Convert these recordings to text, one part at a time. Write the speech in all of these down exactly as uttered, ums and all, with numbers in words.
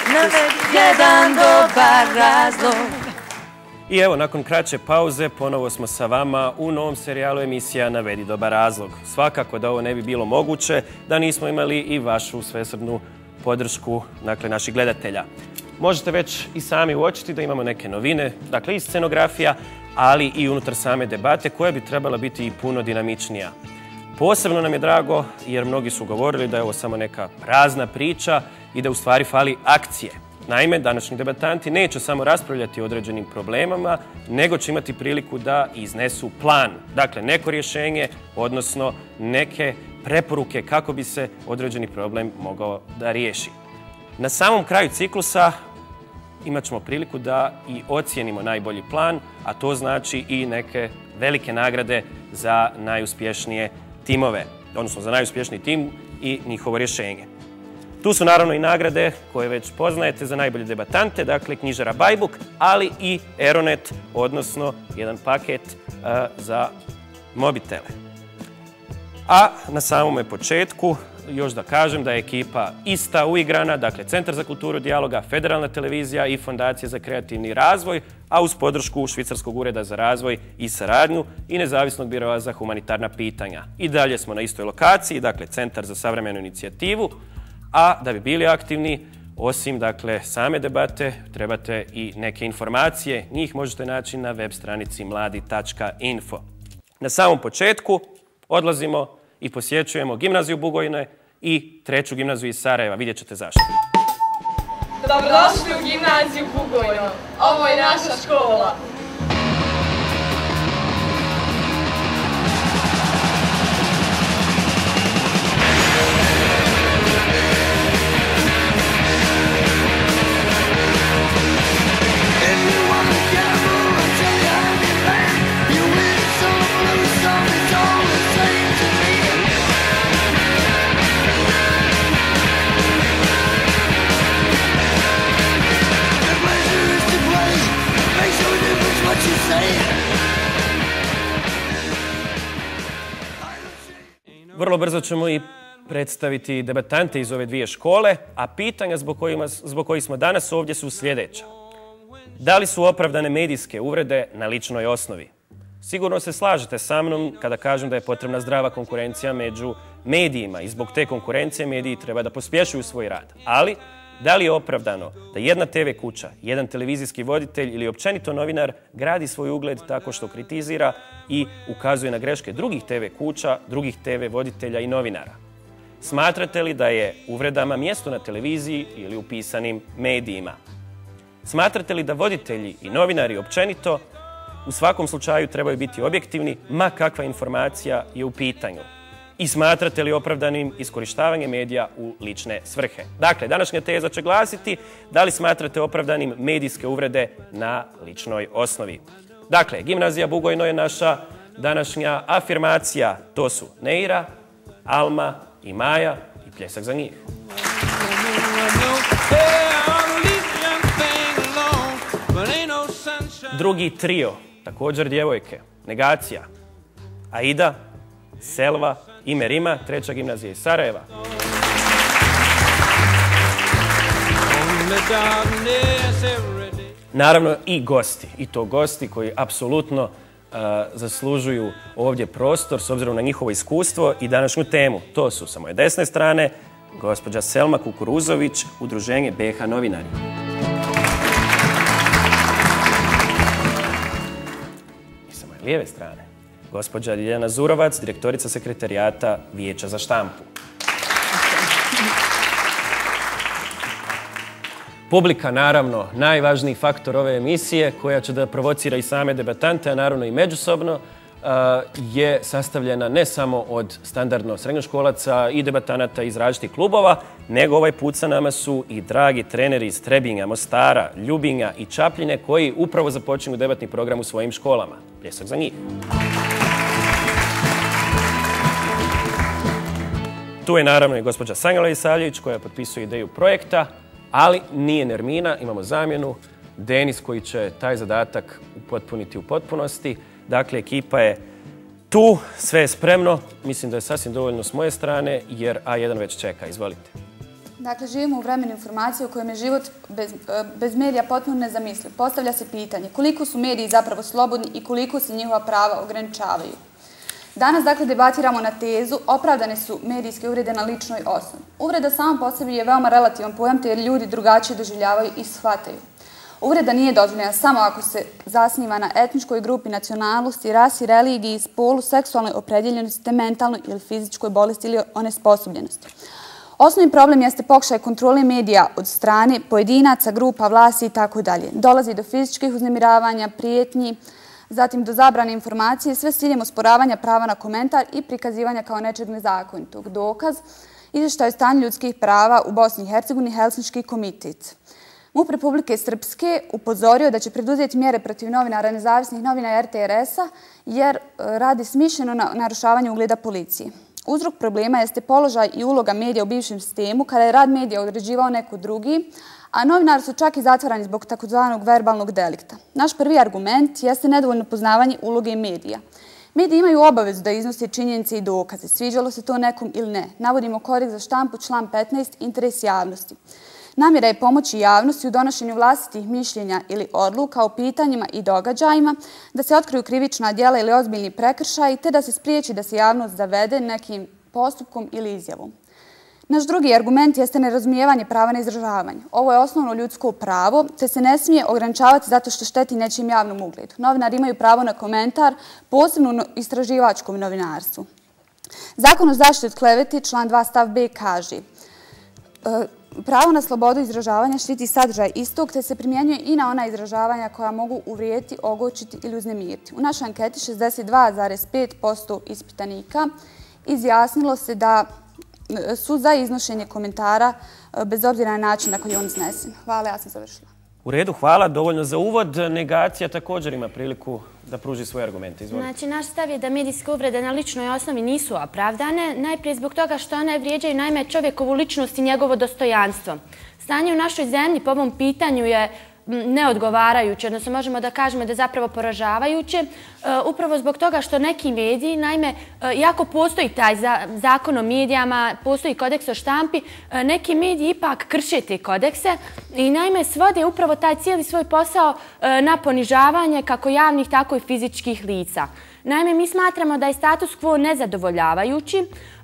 navedi jedan dobar razlog. I evo, nakon kraće pauze, ponovo smo sa vama u novom serijalu emisija Navedi dobar razlog. Svakako da ovo ne bi bilo moguće da nismo imali i vašu svesrdnu podršku, dakle, naših gledatelja. Možete već i sami uočiti da imamo neke novine, dakle i scenografija, ali i unutar same debate koja bi trebala biti i puno dinamičnija. Posebno nam je drago jer mnogi su govorili da je ovo samo neka prazna priča i da u stvari fali akcije. Naime, današnji debatanti neće samo raspravljati o određenim problemama, nego će imati priliku da iznesu plan. Dakle, neko rješenje, odnosno neke preporuke kako bi se određeni problem mogao da riješi. Na samom kraju ciklusa imat ćemo priliku da i ocijenimo najbolji plan, a to znači i neke velike nagrade za najuspješnije timove, odnosno za najuspješniji tim i njihovo rješenje. Tu su naravno i nagrade koje već poznajete za najbolje debatante, dakle knjižara Bajbuk, ali i Aeronet, odnosno jedan paket uh, za mobitele. A na samome početku još da kažem da je ekipa ista uigrana, dakle Centar za kulturu dijaloga, Federalna televizija i Fondacija za kreativni razvoj, a uz podršku Švicarskog ureda za razvoj i saradnju i Nezavisnog biroa za humanitarna pitanja. I dalje smo na istoj lokaciji, dakle Centar za savremenu inicijativu, a da bi bili aktivni, osim dakle same debate, trebate i neke informacije. Njih možete naći na web stranici mladi tačka info. Na samom početku odlazimo i posjećujemo gimnaziju Bugojne i treću gimnaziju iz Sarajeva. Vidjet ćete zašto. Dobrodošli u gimnaziju Bugojno. Ovo je naša škola. Vrlo brzo ćemo i predstaviti debatante iz ove dvije škole, a pitanja zbog, kojima, zbog kojih smo danas ovdje su sljedeća. Da li su opravdane medijske uvrede na ličnoj osnovi? Sigurno se slažete sa mnom kada kažem da je potrebna zdrava konkurencija među medijima i zbog te konkurencije mediji treba da pospješuju svoj rad. Ali, da li je opravdano da jedna te ve kuća, jedan televizijski voditelj ili općenito novinar gradi svoj ugled tako što kritizira i ukazuje na greške drugih te ve kuća, drugih te ve voditelja i novinara? Smatrate li da je uvredama mjesto na televiziji ili u pisanim medijima? Smatrate li da voditelji i novinari općenito u svakom slučaju trebaju biti objektivni, ma kakva informacija je u pitanju? I smatrate li opravdanim iskorištavanje medija u lične svrhe? Dakle, današnja teza će glasiti da li smatrate opravdanim medijske uvrede na ličnoj osnovi. Dakle, gimnazija Bugojno je naša današnja afirmacija. To su Neira, Alma i Maja i pljesak za njih. Drugi trio, također djevojke, Negacija, Aida, Selva i Merima, treća gimnazija iz Sarajeva. Naravno i gosti, i to gosti koji apsolutno uh, zaslužuju ovdje prostor s obzirom na njihovo iskustvo i današnju temu. To su sa moje desne strane gospođa Selma Kukuruzović, Udruženje be ha novinari. I sa moje lijeve strane gospođa Ljiljana Zurovac, direktorica sekretarijata Vijeća za štampu. Publika, naravno, najvažniji faktor ove emisije, koja će da provocira i same debatante, a naravno i međusobno, je sastavljena ne samo od standardno srednjoškolaca i debatanata iz različitih klubova, nego ovaj put sa nama su i dragi treneri iz Trebinja, Mostara, Ljubinja i Čapljine, koji upravo započinju debatni program u svojim školama. Pljesak za njih. Tu je naravno i gospođa Sanjala Isavljević koja potpisuje ideju projekta, ali nije Nermina, imamo zamjenu. Denis koji će taj zadatak upotpuniti u potpunosti. Dakle, ekipa je tu, sve je spremno. Mislim da je sasvim dovoljno s moje strane jer a jedan već čeka. Izvolite. Dakle, živimo u vremenu informacije u kojem je život bez, bez medija potpuno nezamisliv. Postavlja se pitanje koliko su mediji zapravo slobodni i koliko se njihova prava ograničavaju. Danas, dakle, debatiramo na tezu opravdane su medijske uvrede na ličnoj osnovi. Uvreda sama po sebi je veoma relativan pojam, te jer ljudi drugačije doživljavaju i shvataju. Uvreda nije dozvoljena samo ako se zasniva na etničkoj grupi, nacionalnosti, rasi, religiji, spolu, seksualnoj opredjeljenosti, te mentalnoj ili fizičkoj bolesti ili onesposobljenosti. Osnovni problem jeste pokušaj kontrole medija od strane pojedinaca, grupa, vlasti i tako dalje. Dolazi do fizičkih uznemiravanja, prijetnji, zatim do zabrane informacije, sve s ciljem osporavanja prava na komentar i prikazivanja kao nečeg nezakonitog. Dokaz, izvještaj o stanju ljudskih prava u Bosni i Hercegovini, Helsinški komitet. MUP Republike Srpske upozorio da će preduzeti mjere protiv novinara, nezavisnih novina R T R S-a jer radi smišljeno na narušavanju ugleda policije. Uzrok problema jeste položaj i uloga medija u bivšem sistemu kada je rad medija određivao neko drugi, a novinari su čak i zatvarani zbog takozvanog verbalnog delikta. Naš prvi argument jeste nedovoljno poznavanje uloge medija. Mediji imaju obavezu da iznose činjenice i dokaze, sviđalo se to nekom ili ne. Navodimo kodeks za štampu, član petnaest, interes javnosti. Namjera je pomoći javnosti u donošenju vlastitih mišljenja ili odluka o pitanjima i događajima, da se otkriju krivična djela ili ozbiljni prekršaji, te da se spriječi da se javnost zavede nekim postupkom ili izjavom. Naš drugi argument jeste nerazumijevanje prava na izražavanje. Ovo je osnovno ljudsko pravo, te se ne smije ograničavati zato što šteti nečijem javnom ugledu. Novinari imaju pravo na komentar, posebno u istraživačkom novinarstvu. Zakon o zaštiti od klevete, član dva stav B kaže: pravo na slobodu izražavanja štiti sadržaj istog, te se primjenjuje i na ona izražavanja koja mogu uvrijediti, ogorčiti ili uznemiriti. U našoj anketi šezdeset dva zarez pet posto ispitanika izjasnilo se da su za iznošenje komentara bez obzira na način na koji je on iznesen. Hvala, ja sam završila. U redu, hvala. Dovoljno za uvod. Negacija također ima priliku da pruži svoje argumente. Izvolite. Znači, naš stav je da medijske uvrede na ličnoj osnovi nisu opravdane, najprije zbog toga što one vrijeđaju naime čovjekovu ličnost i njegovo dostojanstvo. Stanje u našoj zemlji po ovom pitanju je neodgovarajuće, odnosno možemo da kažemo da je zapravo poražavajuće, upravo zbog toga što neki mediji, naime, iako postoji taj zakon o medijama, postoji kodeks o štampi, neki mediji ipak krše te kodekse i naime svode upravo taj cijeli svoj posao na ponižavanje kako javnih, tako i fizičkih lica. Naime, mi smatramo da je status quo nezadovoljavajući,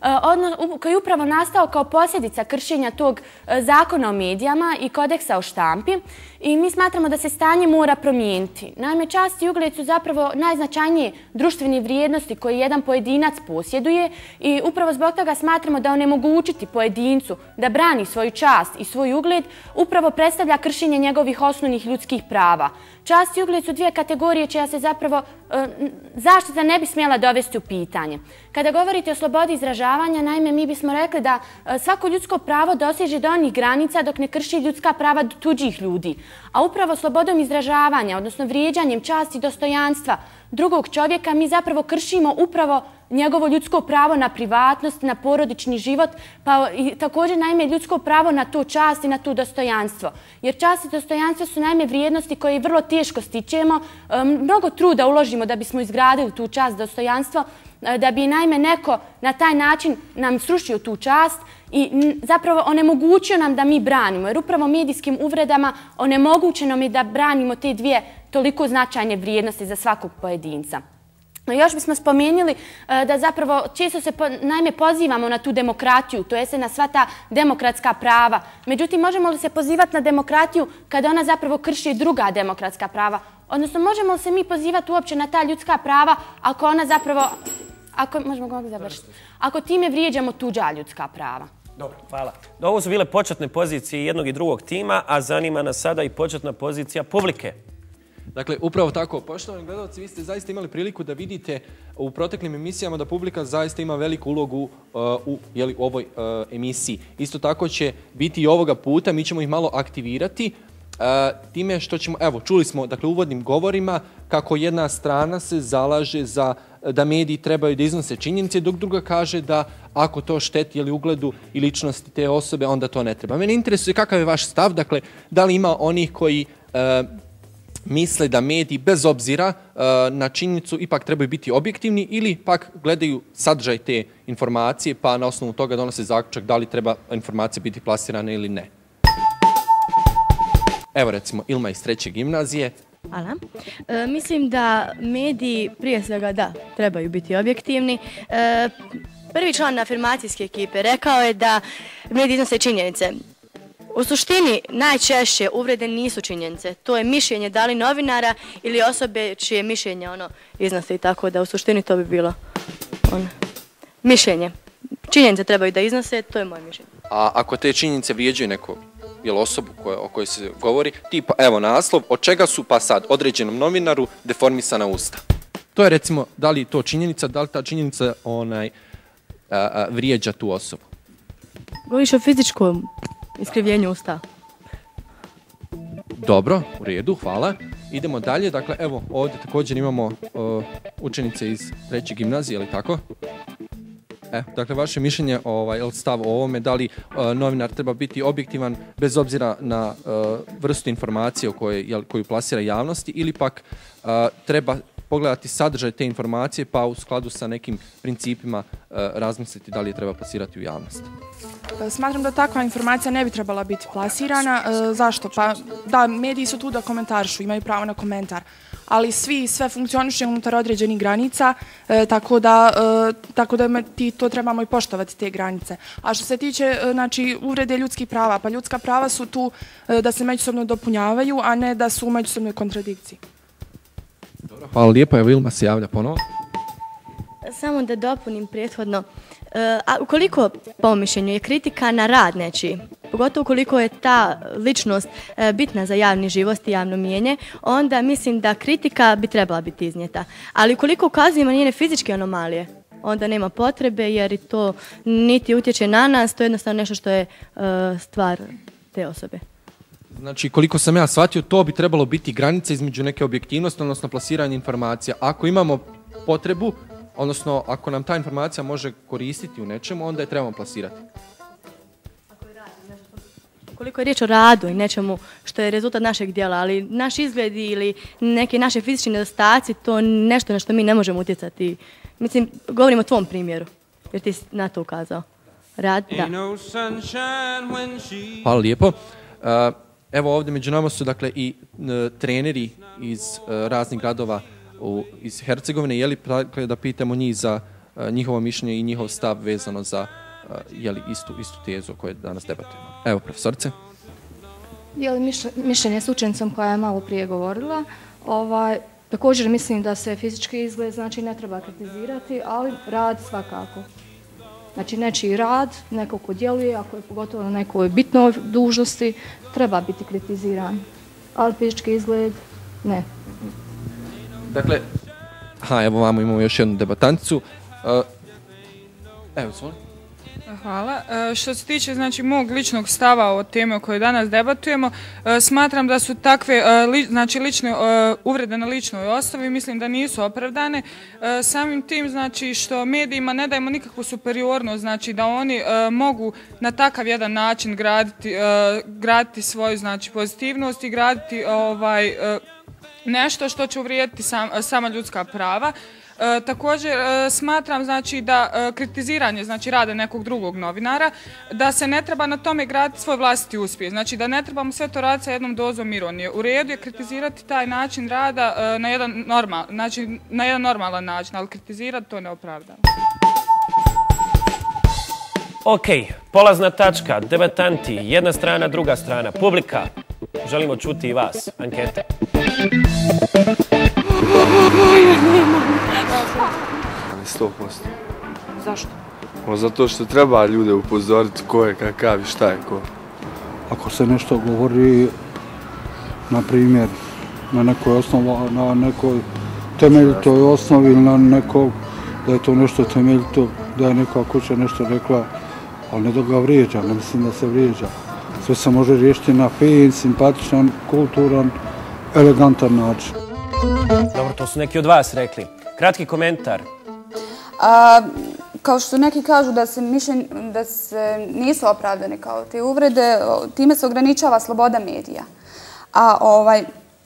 koji je upravo nastao kao posljedica kršenja tog zakona o medijama i kodeksa o štampi i mi smatramo da se stanje mora promijeniti. Naime, čast i ugled su zapravo najznačajnije društvene vrijednosti koje jedan pojedinac posjeduje i upravo zbog toga smatramo da onemogućiti pojedincu da brani svoju čast i svoj ugled upravo predstavlja kršenje njegovih osnovnih ljudskih prava. Čast i ugled su dvije kategorije čija se zapravo zaštita ne bi smjela dovesti u pitanje. Kada govorite o slobodi izražavanja, naime, mi bismo rekli da svako ljudsko pravo doseže do onih granica dok ne krši ljudska prava tuđih ljudi. A upravo slobodom izražavanja, odnosno vrijeđanjem časti i dostojanstva drugog čovjeka, mi zapravo kršimo upravo njegovo ljudsko pravo na privatnost, na porodični život, pa i također naime ljudsko pravo na tu čast i na tu dostojanstvo. Jer čast i dostojanstvo su naime vrijednosti koje vrlo teško stičemo, mnogo truda uložimo da bismo izgradili tu čast, dostojanstvo, da bi naime neko na taj način nam srušio tu čast i zapravo onemogućio nam da mi branimo. Jer upravo medijskim uvredama onemogućeno mi da branimo te dvije toliko značajne vrijednosti za svakog pojedinca. Još bismo spomenuli da zapravo često se naime pozivamo na tu demokratiju, to jest na sva ta demokratska prava. Međutim, možemo li se pozivati na demokratiju kada ona zapravo krši druga demokratska prava? Odnosno, možemo li se mi pozivati uopće na ta ljudska prava ako ona zapravo, ako, možemo ga završiti, ako time vrijeđamo tuđa ljudska prava? Dobro, hvala. Ovo su bile početne pozicije jednog i drugog tima, a zanima nas sada i početna pozicija publike. Dakle, upravo tako. Poštovani gledalci, vi ste zaista imali priliku da vidite u proteklim emisijama da publika zaista ima veliku ulogu uh, u jeli, ovoj uh, emisiji. Isto tako će biti i ovoga puta, mi ćemo ih malo aktivirati. Uh, time što ćemo, evo, čuli smo dakle, uvodnim govorima kako jedna strana se zalaže za da mediji trebaju da iznose činjenice, dok druga kaže da ako to šteti ili ugledu i ličnosti te osobe, onda to ne treba. Mene interesuje kakav je vaš stav, dakle, da li ima onih koji uh, misle da mediji bez obzira na činjenicu ipak trebaju biti objektivni ili pak gledaju sadržaj te informacije pa na osnovu toga donose zaključak da li treba informacija biti plasirana ili ne. Evo recimo Ilma iz treće gimnazije. Hvala. E, mislim da mediji prije svega da trebaju biti objektivni. E, prvi član afirmacijske ekipe rekao je da mediji iznose činjenice. U suštini najčešće uvrede nisu činjenice. To je mišljenje da li novinara ili osobe čije mišljenje ono iznose i tako da u suštini to bi bilo ono, mišljenje. Činjenice trebaju da iznose, to je moje mišljenje. A ako te činjenice vrijeđaju neku jel, osobu koja, o kojoj se govori, tipa evo naslov, od čega su pa sad određenom novinaru deformisana usta? To je recimo, da li to činjenica, da li ta činjenica onaj, a, a, vrijeđa tu osobu? Govoriš o fizičkom iskrivljenju usta. Dobro, u redu, hvala. Idemo dalje, dakle evo ovdje također imamo uh, učenice iz treće gimnazije, ali tako? E, dakle, vaše mišljenje, ovaj, stav o ovome, da li uh, novinar treba biti objektivan bez obzira na uh, vrstu informacije o kojoj, jel, koju plasira javnosti ili pak uh, treba pogledati sadržaj te informacije pa u skladu sa nekim principima uh, razmisliti da li je treba plasirati u javnost. Smatram da takva informacija ne bi trebala biti plasirana. E, zašto? Pa da, mediji su tu da komentaršu, imaju pravo na komentar. Ali svi, sve funkcioniše unutar određenih granica, e, tako da, e, tako da ti to trebamo i poštovati te granice. A što se tiče e, znači, uvrede ljudskih prava, pa ljudska prava su tu e, da se međusobno dopunjavaju, a ne da su u međusobnoj kontradikciji. Dobro, hvala lijepo, evo Ilma se javlja ponovo. Samo da dopunim prethodno. A ukoliko, po mišljenju, je kritika na rad nečiji, pogotovo ukoliko je ta ličnost bitna za javni život i javno mijenje, onda mislim da kritika bi trebala biti iznijeta. Ali ukoliko ukazujemo na njene fizičke anomalije, onda nema potrebe jer i to niti utječe na nas, to je jednostavno nešto što je stvar te osobe. Znači, koliko sam ja shvatio, to bi trebalo biti granica između neke objektivnosti, odnosno plasiranja informacija. Ako imamo potrebu, odnosno ako nam ta informacija može koristiti u nečemu, onda je trebamo plasirati. Koliko je riječ o radu i nečemu što je rezultat našeg djela, ali naš izgled ili neke naše fizički nedostaci, to je nešto na što mi ne možemo utjecati. Mislim, govorim o tvom primjeru, jer ti si na to ukazao. Rad, da. Hvala lijepo. Evo ovdje među nama su dakle i treneri iz raznih gradova U, iz Hercegovine, je li da pitamo njih za uh, njihovo mišljenje i njihov stav vezano za uh, je li istu, istu tezu o kojoj danas debatujemo. Evo, profesorice. Je li mišljenje s učenicom koja je malo prije govorila, ovaj, također mislim da se fizički izgled znači ne treba kritizirati, ali rad svakako. Znači nečiji rad, neko ko djeluje, ako je pogotovo na nekoj bitnoj dužnosti, treba biti kritiziran, ali fizički izgled ne. Dakle, aha, evo vamo imamo još jednu debatanticu. Uh, evo, svoj. Hvala. E, što se tiče znači, mog ličnog stava o teme o kojoj danas debatujemo, e, smatram da su takve e, li, znači, lične, e, uvrede na ličnoj osnovi, mislim da nisu opravdane. E, samim tim znači, što medijima ne dajemo nikakvu superiornost, znači da oni e, mogu na takav jedan način graditi, e, graditi svoju znači, pozitivnost i graditi ovaj, e, nešto što će uvrijediti sam, sama ljudska prava. E, također e, smatram znači, da e, kritiziranje znači, rada nekog drugog novinara, da se ne treba na tome graditi svoj vlastiti uspjeh. Znači da ne trebamo sve to raditi sa jednom dozom ironije. U redu je kritizirati taj način rada e, na, jedan normal, znači, na jedan normalan način, ali kritizirati to ne opravdava. Ok, polazna tačka, debatanti, jedna strana, druga strana, publika. Želimo čuti i vas. Anketa. sto posto. Zašto? O, zato što treba ljude upozoriti ko je kakav i šta je ko. Ako se nešto govori, na primjer, na nekoj osnovi, na nekoj temeljitoj osnovi ili na nekog, da je to nešto temeljito, da je neka kuća nešto rekla, ali ne da ga vrijeđa, ne mislim da se vrijeđa. Sve se može riješiti na fin, simpatičan, kulturan, elegantan način. Dobro, to su neki od vas rekli. Kratki komentar. A, kao što neki kažu da se, mišljen, da se nisu opravdane kao te uvrede, time se ograničava sloboda medija. A ovaj,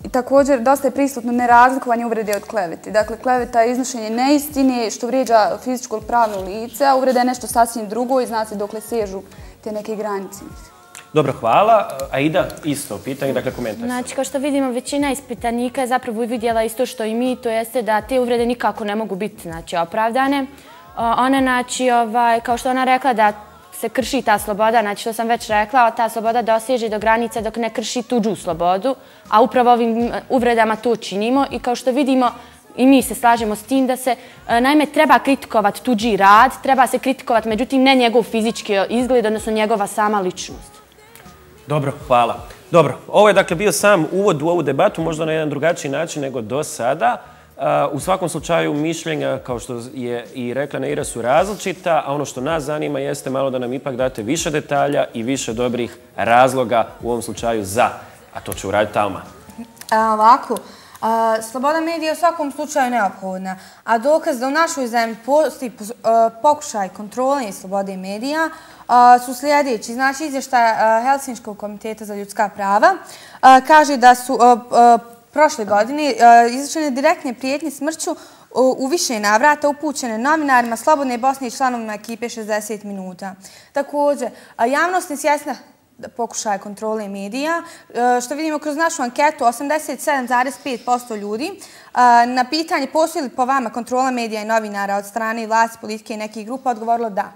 I također dosta je prisutno nerazlikovanje uvrede od klevete. Dakle, kleveta je iznošenje neistine što vrijeđa fizičko ili pravno lice, a uvreda je nešto sasvim drugo i zna se dokle sežu te neke granice. Dobro, hvala. Aida, isto pitanje, dakle komentar. Znači, kao što vidimo, većina ispitanika je zapravo vidjela isto što i mi, to jeste da te uvrede nikako ne mogu biti znači, opravdane. Ona, znači, ovaj, kao što ona rekla da se krši ta sloboda, znači što sam već rekla, ta sloboda doseže do granice dok ne krši tuđu slobodu, a upravo ovim uvredama to činimo i kao što vidimo, i mi se slažemo s tim da se, naime, treba kritikovati tuđi rad, treba se kritikovati, međutim, ne njegov fizički izgled, odnosno njegova sama ličnost. Dobro, hvala. Dobro, ovo je dakle bio sam uvod u ovu debatu, možda na jedan drugačiji način nego do sada. U svakom slučaju mišljenja, kao što je i rekla Neira, su različita, a ono što nas zanima jeste malo da nam ipak date više detalja i više dobrih razloga u ovom slučaju za, a to će uraditi Alma. Ovako, sloboda medija je u svakom slučaju neophodna, a dokaz da u našoj zemlji postoji pokušaj kontrole slobode medija su sljedeći. Znači, izvještaj Helsinškog komiteta za ljudska prava kaže da su prošle godine izvršene direktne prijetnje smrću u više navrata upućene novinarima Slobodne Bosne i članovima ekipe šezdeset minuta. Također, javnost je svjesna pokušaja kontrole medija. Što vidimo kroz našu anketu, osamdeset sedam zarez pet posto ljudi na pitanje postoji li po vama kontrola medija i novinara od strane vlasti, politike i nekih grupa odgovorilo da.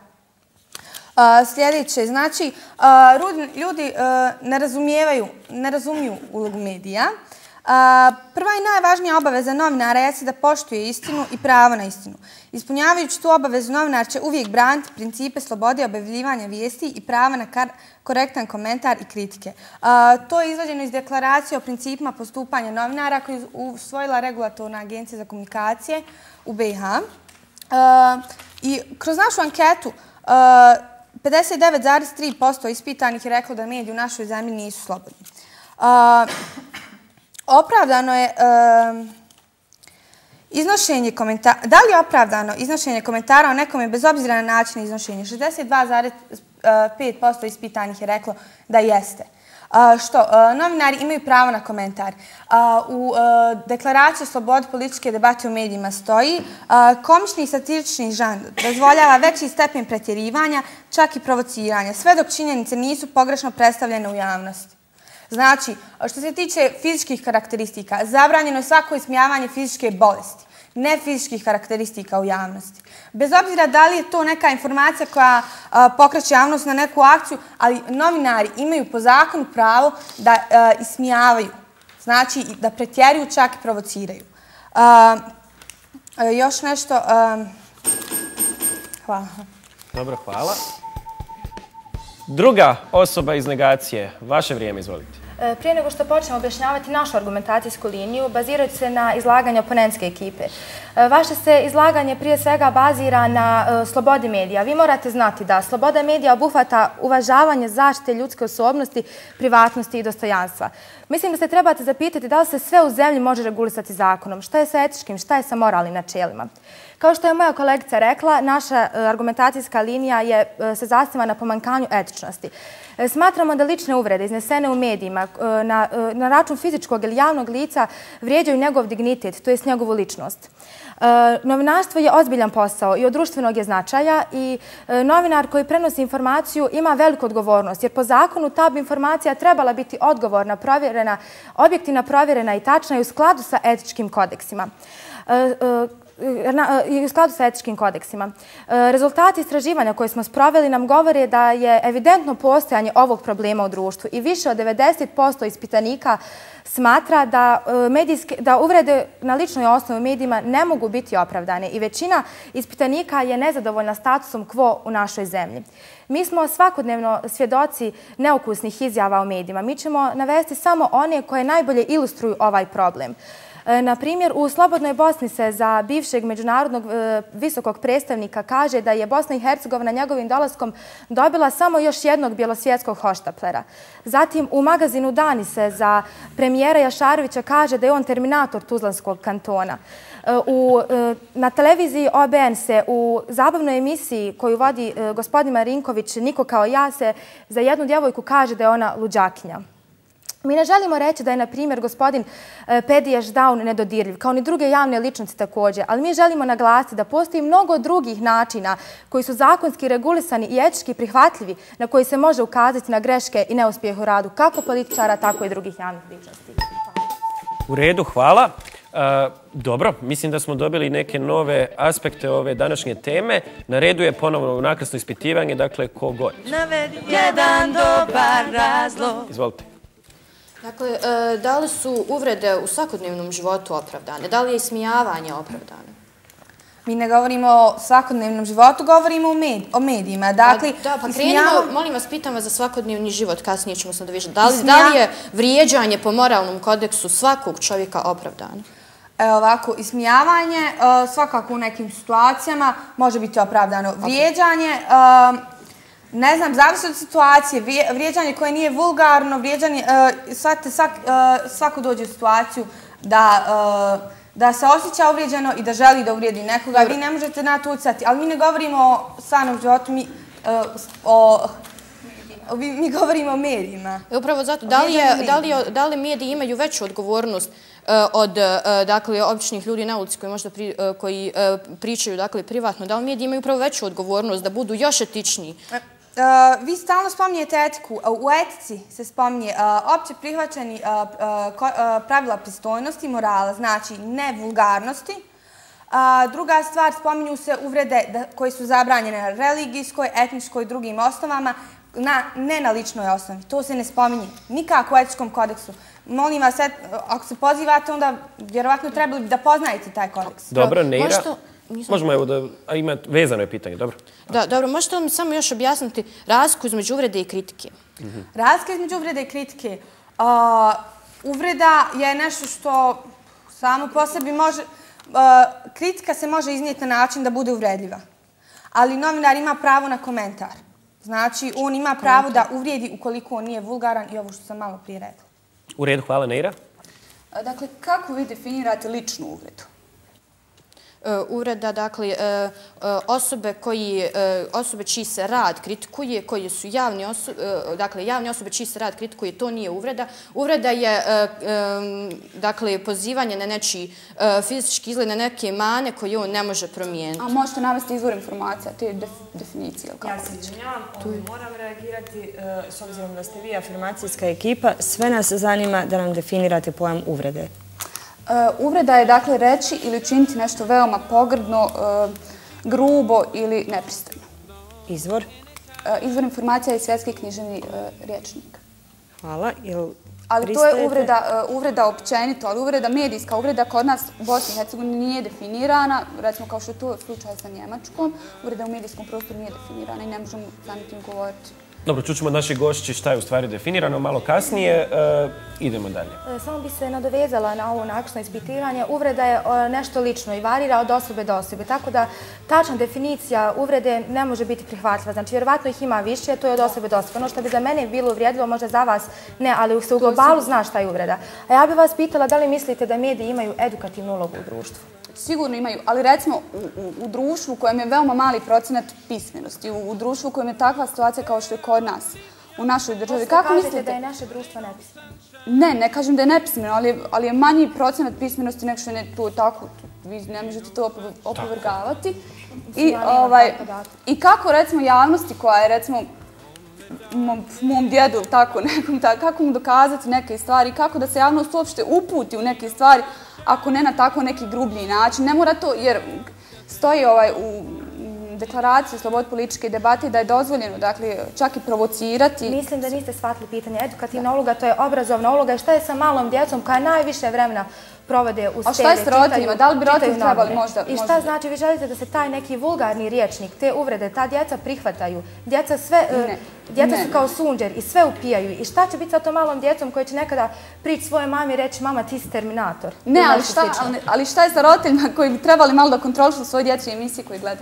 Sljedeće, znači, ljudi ne razumijevaju, ne razumiju ulogu medija. Prva i najvažnija obaveza novinara jeste da poštuje istinu i pravo na istinu. Ispunjavajući tu obavezu, novinar će uvijek braniti principe slobode objavljivanja vijesti i prava na korektan komentar i kritike. To je izvađeno iz deklaracije o principima postupanja novinara koju je usvojila Regulatorna agencija za komunikacije u B i H. I kroz našu anketu pedeset devet zarez tri posto ispitanih je reklo da mediji u našoj zemlji nisu slobodni. Opravdano je iznošenje komentara, da li je opravdano iznošenje komentara o nekome bez obzira na način iznošenja? šezdeset dva zarez pet posto ispitanih je reklo da jeste. Što? Novinari imaju pravo na komentar. U deklaraciji o slobodi političke debate u medijima stoji komični i satirični žanr dozvoljava veći stepen pretjerivanja, čak i provociranja, sve dok činjenice nisu pogrešno predstavljene u javnosti. Znači, što se tiče fizičkih karakteristika, zabranjeno je svako ismijavanje fizičke bolesti, ne fizičkih karakteristika u javnosti. Bez obzira da li je to neka informacija koja pokreće javnost na neku akciju, ali novinari imaju po zakonu pravo da ismijavaju, znači da pretjeruju, čak i provociraju. Još nešto. Hvala. Dobro, hvala. Druga osoba iz negacije, vaše vrijeme, izvolite. Prije nego što počnemo objašnjavati našu argumentacijsku liniju, bazirajući se na izlaganje oponentske ekipe. Vaše se izlaganje prije svega bazira na slobodi medija. Vi morate znati da sloboda medija obuhvata uvažavanje zaštite ljudske osobnosti, privatnosti i dostojanstva. Mislim da se trebate zapitati da li se sve u zemlji može regulisati zakonom. Šta je sa etičkim, šta je sa moralnim načelima? Kao što je moja kolegica rekla, naša argumentacijska linija je, se zasniva na pomanjkanju etičnosti. Smatramo da lične uvrede iznesene u medijima na, na račun fizičkog ili javnog lica vrijeđaju njegov dignitet, to jest njegovu ličnost. Novinarstvo je ozbiljan posao i od društvenog je značaja i novinar koji prenosi informaciju ima veliku odgovornost, jer po zakonu ta bi informacija trebala biti odgovorna, provjerena, objektivna, provjerena i tačna i u skladu sa etičkim kodeksima. i u skladu sa etičkim kodeksima. Rezultati istraživanja koje smo sproveli nam govore da je evidentno postojanje ovog problema u društvu i više od devedeset posto ispitanika smatra da, medijske, da uvrede na ličnoj osnovi u medijima ne mogu biti opravdane i većina ispitanika je nezadovoljna statusom quo u našoj zemlji. Mi smo svakodnevno svjedoci neukusnih izjava u medijima. Mi ćemo navesti samo one koje najbolje ilustruju ovaj problem. Na primjer, u Slobodnoj Bosni se za bivšeg međunarodnog visokog predstavnika kaže da je Bosna i Hercegovina njegovim dolaskom dobila samo još jednog bjelosvjetskog hoštaplera. Zatim, u magazinu Dani se za premijera Jašarovića kaže da je on terminator Tuzlanskog kantona. U, na televiziji O B N se u zabavnoj emisiji koju vodi gospodin Marinković, Niko kao ja, se za jednu djevojku kaže da je ona luđakinja. Mi ne želimo reći da je, na primjer, gospodin Pedijaš Daun nedodirljiv, kao ni druge javne ličnosti također, ali mi želimo naglasiti da postoji mnogo drugih načina koji su zakonski regulisani i etički prihvatljivi na koji se može ukazati na greške i neuspjeh u radu kako političara, tako i drugih javnih ličnosti. U redu, hvala. Dobro, mislim da smo dobili neke nove aspekte ove današnje teme. Na redu je ponovno nakrasno ispitivanje, dakle, kogod. Navedi jedan dobar razlog. Izvolite. Dakle, da li su uvrede u svakodnevnom životu opravdane? Da li je ismijavanje opravdano? Mi ne govorimo o svakodnevnom životu, govorimo o medijima. Dakle, da, pa krenimo, molim vas, pitam vas za svakodnevni život, kasnije ćemo se dovišati. Da li je vrijeđanje po moralnom kodeksu svakog čovjeka opravdano? Evo ovako, ismijavanje svakako u nekim situacijama može biti opravdano. Vrijeđanje... Ne znam, zavisi od situacije, vrijeđanje koje nije vulgarno, vrijeđanje, svako dođe u situaciju da se osjeća uvrijeđeno i da želi da uvrijedi nekoga. Vi ne možete na to utjecati, ali mi ne govorimo o stvarnom životu, mi govorimo o medijima. Upravo zato, da li mediji imaju veću odgovornost od običnih ljudi na ulici koji pričaju privatno, da li mediji imaju upravo veću odgovornost da budu još etičniji? Vi stalno spominjete etiku. U etici se spominje opće prihvaćeni pravila pristojnosti i morala, znači ne vulgarnosti. Druga stvar, spominju se uvrede koje su zabranjene na religijskoj, etničkoj i drugim osnovama, ne na ličnoj osnovi. To se ne spominje nikako u etičkom kodeksu. Molim vas, ako se pozivate, onda vjerovatno trebali bi da poznajete taj kodeks. Dobro, Neira. Možemo, evo da, a ima vezano je pitanje, dobro? Da, dobro, možete li mi samo još objasniti razliku između uvrede i kritike? Razlika između uvrede i kritike. Uvreda je nešto što samo po sebi može... Kritika se može iznijeti na način da bude uvredljiva. Ali novinar ima pravo na komentar. Znači, on ima pravo da uvrijedi ukoliko on nije vulgaran i ovo što sam malo prije rekla. U redu, hvala, Neira. Dakle, kako vi definirate ličnu uvredu? Uvreda, dakle, osobe koji, osobe čiji se rad kritikuje, koji su javni osobe, dakle, javne osobe čiji se rad kritikuje, to nije uvreda. Uvreda je, dakle, pozivanje na nečiji fizički izgled, na neke mane koje on ne može promijeniti. A možete navesti izvor informacija, te definicije? Ja se izvinjavam, moram reagirati, s obzirom da ste vi afirmacijska ekipa, sve nas zanima da nam definirate pojam uvrede. Uvreda je, dakle, reći ili učiniti nešto veoma pogrdno, grubo ili nepristojno. Izvor? Izvor informacija je svjetski književni rječnik. Hvala. Ali to je uvreda općenito, ali uvreda medijska, uvreda kod nas u Bosni i Hercegovini nije definirana, recimo kao što je to slučaj sa Njemačkom, uvreda u medijskom prostoru nije definirana i ne možemo samim tim govoriti. Dobro, čućemo od naših gošći šta je u stvari definirano malo kasnije. Idemo dalje. Samo bi se nadovezala na ovo naključno ispitivanje. Uvreda je nešto lično i varira od osobe do osobe. Tako da tačna definicija uvrede ne može biti prihvatljiva. Znači, vjerovatno ih ima više, to je od osobe do osobe. Ono što bi za mene bilo uvrijedljivo, možda za vas ne, ali se u globalu zna šta je uvreda. A ja bih vas pitala da li mislite da mediji imaju edukativnu ulogu u društvu? Sigurno imaju, ali recimo u društvu u kojem je veoma mali procenat pismenosti, u društvu u kojem je takva situacija kao što je kod nas, u našoj državi. Kako mislite da je naše društvo nepismeno? Ne, ne kažem da je nepismeno, ali je manji procenat pismenosti nego što je to tako. Vi ne možete to opovrgavati. I kako, recimo, javnosti koja je, recimo, mom djedu ili tako nekom, kako mu dokazati neke stvari, kako da se javnost uopšte uputi u neke stvari, ako ne na tako neki grublji način. Ne mora to, jer stoji u deklaraciji slobode političke debate da je dozvoljeno, dakle, čak i provocirati. Mislim da niste shvatili pitanje. Edukativna uloga, to je obrazovna uloga. I šta je sa malom djecom koja najviše vremena provode uz tebe? A šta je s roditeljima? Da li bi roditelji trebali možda? I šta znači, vi želite da se taj neki vulgarni riječnik, te uvrede, ta djeca prihvataju? Djeca sve... Djeca su kao sunđer i sve upijaju. I šta će biti sa tom malom djecom koja će nekada prići svojoj mami i reći mama ti si Terminator? Ne, ali šta je sa roditeljima koji bi trebali malo da kontrolišu svoje dječje emisije koje gledaju?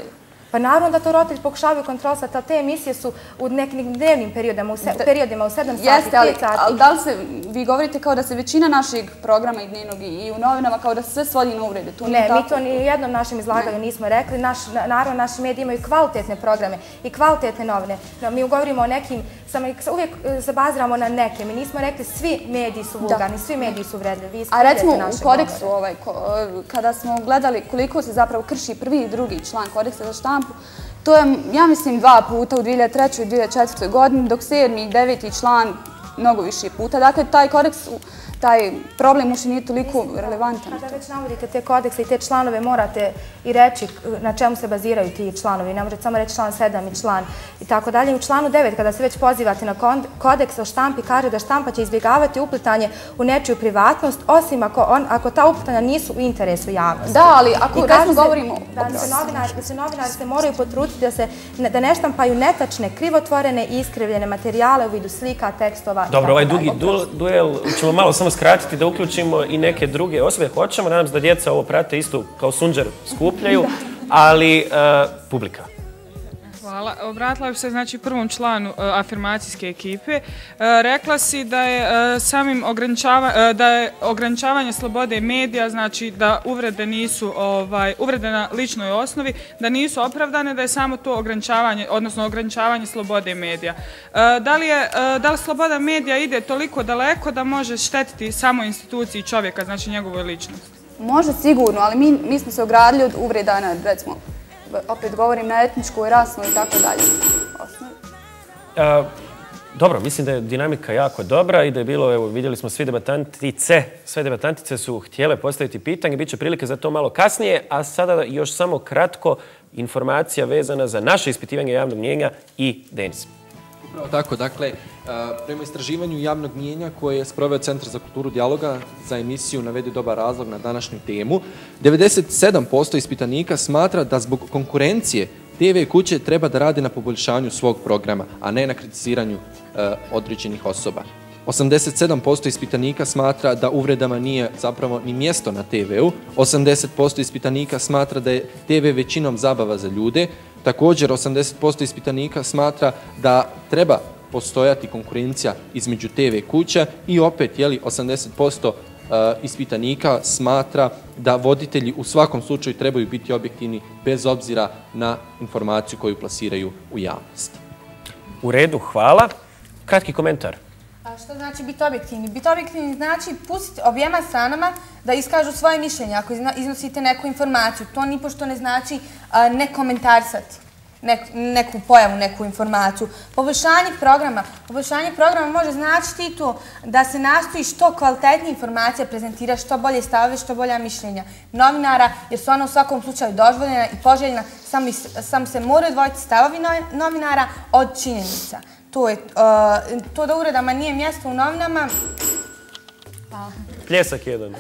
Pa naravno da to roditelji pokušavaju kontrolisati, ali te emisije su u nekim dnevnim periodima, u, se, periodima u sedam sati, Jeste, ali, pet sati. ali da li se, vi govorite kao da se većina našeg programa i dnevnog i u novinama kao da se sve svodi na uvrede? To ne, tako? mi to ni u jednom našem izlaganju ne. nismo rekli. Naš, naravno, naši mediji imaju kvalitetne programe i kvalitetne novine. No, mi govorimo o nekim, samo uvijek se baziramo na neke. Mi nismo rekli svi mediji su vulgarni, svi mediji su vredljivi. A recimo u kodeksu, ovaj, ko, kada smo gledali koliko se zapravo krši prvi i drugi član kodeksa za štampu, to je, ja mislim, dva puta u dvije hiljade trećoj i dvije hiljade četvrtoj godini, dok sedmi i deveti član mnogo više puta. Dakle, taj kodeks, taj problem uopšte nije toliko relevantan. Kada već navodite te kodekse i te članove, morate i reći na čemu se baziraju ti članovi. Ne možete samo reći član sedam i član i tako dalje. U članu devet, kada se već pozivate na kodeks o štampi, kaže da štampa će izbjegavati uplitanje u nečiju privatnost, osim ako, on, ako ta uplitanja nisu u interesu javnosti. Da, ali ako recimo govorimo... Da se novinari, da se novinari se moraju potruditi da, se, da ne štampaju netačne, krivotvorene i iskrivljene materijale u vidu slika, tekstova. Dobro, ovaj dugi duel ćemo malo samo skratiti da uključimo i neke druge osobe. Hoćemo, nadam se da djeca ovo prate isto kao sunđer skupljaju, ali uh, publika. Hvala. Obratila bih se znači prvom članu uh, afirmacijske ekipe. Uh, rekla si da je uh, samim ograničava, uh, da je ograničavanje slobode medija, znači da uvrede nisu ovaj uvrede na ličnoj osnovi, da nisu opravdane, da je samo to ograničavanje, odnosno ograničavanje slobode medija. Uh, da li je uh, da li sloboda medija ide toliko daleko da može štetiti samo instituciji čovjeka, znači njegovoj ličnosti? Može sigurno, ali mi, mi smo se ogradili od uvreda na, recimo, opet govorim na etničkoj, rasnoj i tako dalje. Dobro, mislim da je dinamika jako dobra i da je bilo, evo, vidjeli smo svi debatantice, sve debatantice su htjele postaviti pitanje, bit će prilike za to malo kasnije, a sada još samo kratko informacija vezana za naše ispitivanje javnog mnijenja i Denis. Upravo tako, dakle, prema istraživanju javnog mnijenja koje je sproveo Centar za kulturu dijaloga za emisiju Navedi dobar razlog na današnju temu, devedeset sedam posto ispitanika smatra da zbog konkurencije te ve kuće treba da rade na poboljšanju svog programa, a ne na kritiziranju e, određenih osoba. osamdeset sedam posto ispitanika smatra da uvredama nije zapravo ni mjesto na te veu, osamdeset posto ispitanika smatra da je te ve većinom zabava za ljude, također osamdeset posto ispitanika smatra da treba postojati konkurencija između te ve kuća i opet jeli, osamdeset posto ispitanika smatra da voditelji u svakom slučaju trebaju biti objektivni bez obzira na informaciju koju plasiraju u javnost. U redu, hvala. Kratki komentar. A što znači biti objektivni? Biti objektivni znači pustiti objema stranama da iskažu svoje mišljenje ako iznosite neku informaciju. To nipošto ne znači a, ne komentarsati neku pojavu, neku informaciju. Poboljšanje programa. Poboljšanje programa može značiti to da se nastoji što kvalitetnije informacija prezentira, što bolje stavove, što bolja mišljenja novinara, jer su ona u svakom slučaju dozvoljena i poželjna, samo, samo se moraju odvojiti stavovi novinara od činjenica. To, je, uh, to da uredama nije mjesto u novinama... Hvala. Pljesak jedan.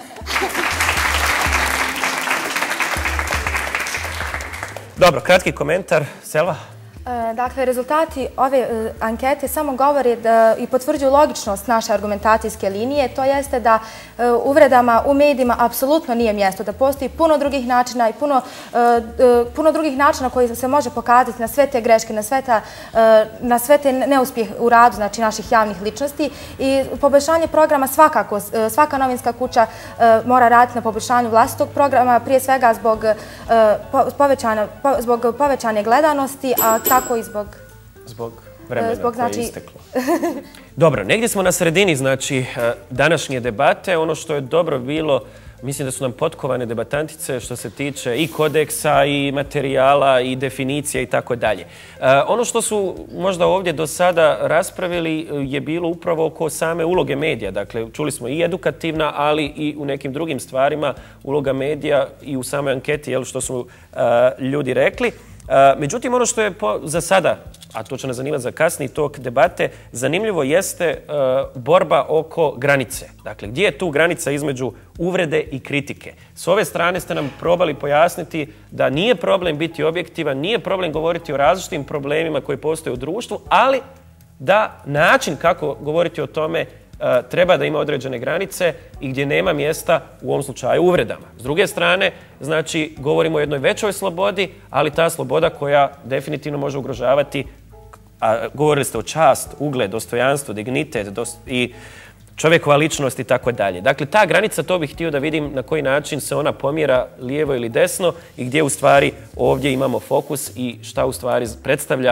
Dobro, kratki komentar. Selva? Dakle, rezultati ove ankete samo govore da i potvrđuju logičnost naše argumentacijske linije. To jeste da uvredama u medijima apsolutno nije mjesto, da postoji puno drugih načina i puno, puno drugih načina koji se može pokazati na sve te greške, na sve, ta, na sve te neuspjeh u radu znači, naših javnih ličnosti. I poboljšanje programa svakako, svaka novinska kuća mora raditi na poboljšanju vlastitog programa, prije svega zbog povećane, zbog povećane gledanosti, a tako i zbog... Zbog vremena zbog, koje znači... je isteklo. Dobro, negdje smo na sredini znači, današnje debate. Ono što je dobro bilo, mislim da su nam potkovane debatantice što se tiče i kodeksa, i materijala, i definicija i tako dalje. Ono što su možda ovdje do sada raspravili je bilo upravo oko same uloge medija. Dakle, čuli smo i edukativna, ali i u nekim drugim stvarima uloga medija i u samoj anketi, jel, što su uh, ljudi rekli. Međutim, ono što je po, za sada, a to će nas zanimati za kasniji tok debate, zanimljivo jeste uh, borba oko granice. Dakle, gdje je tu granica između uvrede i kritike? S ove strane ste nam probali pojasniti da nije problem biti objektivan, nije problem govoriti o različitim problemima koji postoje u društvu, ali da način kako govoriti o tome treba da ima određene granice i gdje nema mjesta u ovom slučaju uvredama. S druge strane, znači, govorimo o jednoj većoj slobodi, ali ta sloboda koja definitivno može ugrožavati, a govorili ste o čast, ugled, dostojanstvo, dignitet i čovjekova ličnost i tako dalje. Dakle, ta granica, to bih htio da vidim na koji način se ona pomjera lijevo ili desno i gdje u stvari ovdje imamo fokus i šta u stvari predstavlja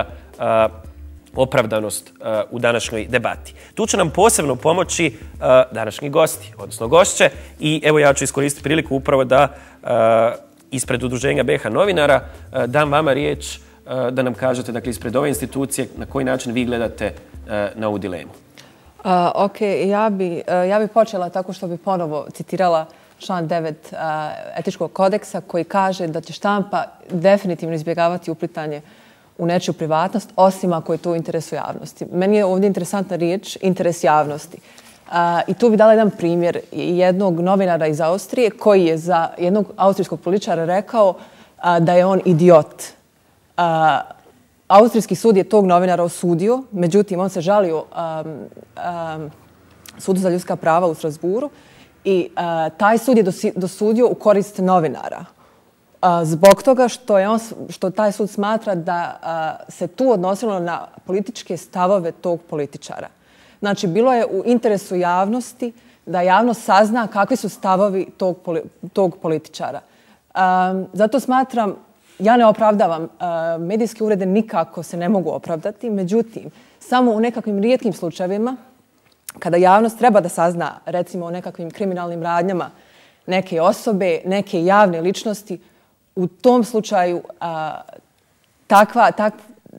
opravdanost u današnjoj debati. Tu će nam posebno pomoći današnji gosti, odnosno gošće, i evo ja ću iskoristiti priliku upravo da ispred Udruženja B iH novinara dam vama riječ da nam kažete, dakle, ispred ove institucije na koji način vi gledate na ovu dilemu. Uh, ok, ja bi, uh, ja bi počela tako što bi ponovo citirala član devet uh, etičkog kodeksa koji kaže da će štampa definitivno izbjegavati uplitanje u nečiju privatnost, osim ako je to u interesu javnosti. Meni je ovdje interesantna riječ interes javnosti. Uh, I tu bi dala jedan primjer jednog novinara iz Austrije koji je za jednog austrijskog političara rekao uh, da je on idiot. Uh, Austrijski sud je tog novinara osudio, međutim, on se žalio um, um, sudu za ljudska prava u Strasburu i uh, taj sud je dosi, dosudio u korist novinara. Uh, zbog toga što, je on, što taj sud smatra da uh, se tu odnosilo na političke stavove tog političara. Znači, bilo je u interesu javnosti da javnost sazna kakvi su stavovi tog, tog političara. Um, zato smatram, ja ne opravdavam, uh, medijske uvrede nikako se ne mogu opravdati, međutim, samo u nekakvim rijetkim slučajevima, kada javnost treba da sazna, recimo, o nekakvim kriminalnim radnjama neke osobe, neke javne ličnosti, u tom slučaju uh, takva, tak,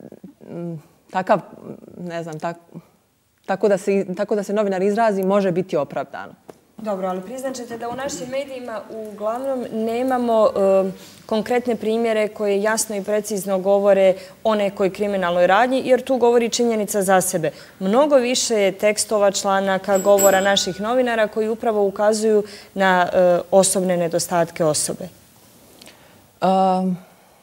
takav, ne znam, tak, tako, da se, tako da se novinar izrazi može biti opravdano. Dobro, ali priznaćete da u našim medijima uglavnom nemamo uh, konkretne primjere koje jasno i precizno govore o nekoj kriminalnoj radnji, jer tu govori činjenica za sebe. Mnogo više je tekstova, članaka, govora naših novinara koji upravo ukazuju na uh, osobne nedostatke osobe. Um,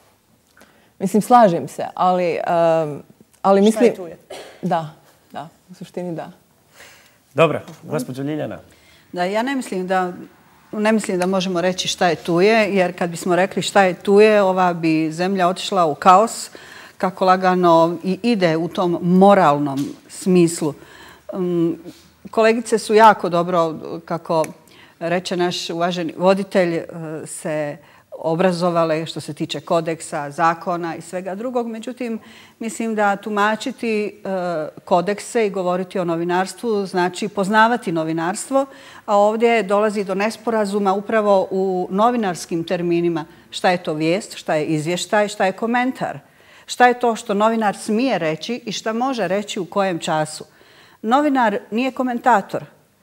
mislim, slažem se, ali... Um, ali mislim, šta je tu je? Da, da, u suštini da. Dobro, gospođo Ljiljana. Da, ja ne mislim da, ne mislim da možemo reći šta je tu je, jer kad bismo rekli šta je tu je, ova bi zemlja otišla u kaos, kako lagano i ide u tom moralnom smislu. Um, kolegice su jako dobro, kako reče naš uvaženi voditelj, se obrazovale što se tiče kodeksa, zakona i svega drugog. Međutim, mislim da tumačiti e, kodekse i govoriti o novinarstvu znači poznavati novinarstvo, a ovdje dolazi do nesporazuma upravo u novinarskim terminima. Šta je to vijest, šta je izvještaj, šta je komentar. Šta je to što novinar smije reći i šta može reći u kojem času. Novinar nije komentator.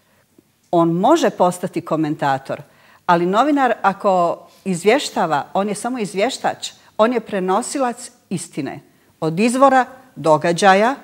On može postati komentator, ali novinar ako izvještava, on je samo izvještač, on je prenosilac istine. Od izvora, događaja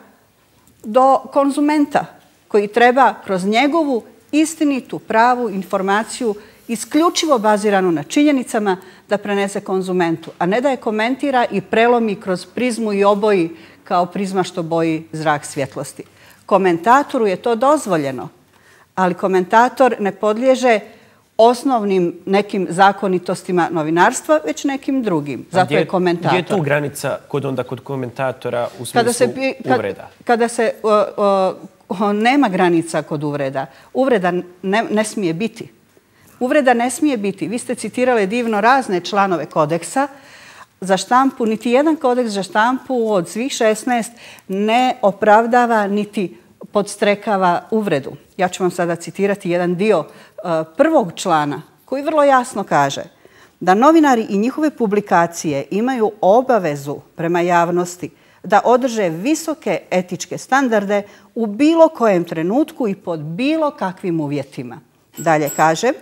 do konzumenta koji treba kroz njegovu istinitu, pravu informaciju isključivo baziranu na činjenicama da prenese konzumentu, a ne da je komentira i prelomi kroz prizmu i oboji kao prizma što boji zrak svjetlosti. Komentatoru je to dozvoljeno, ali komentator ne podliježe osnovnim nekim zakonitostima novinarstva, već nekim drugim. Zato je komentator. Gdje je tu granica kod onda kod komentatora u smislu kada se, kad, uvreda? Kada se uh, uh, nema granica kod uvreda. Uvreda ne, ne smije biti. Uvreda ne smije biti. Vi ste citirali divno razne članove kodeksa za štampu. Niti jedan kodeks za štampu od svih šesnaest ne opravdava niti podstrekava uvredu. Ja ću vam sada citirati jedan dio prvog člana koji vrlo jasno kaže da novinari i njihove publikacije imaju obavezu prema javnosti da održe visoke etičke standarde u bilo kojem trenutku i pod bilo kakvim uvjetima. Dalje kaže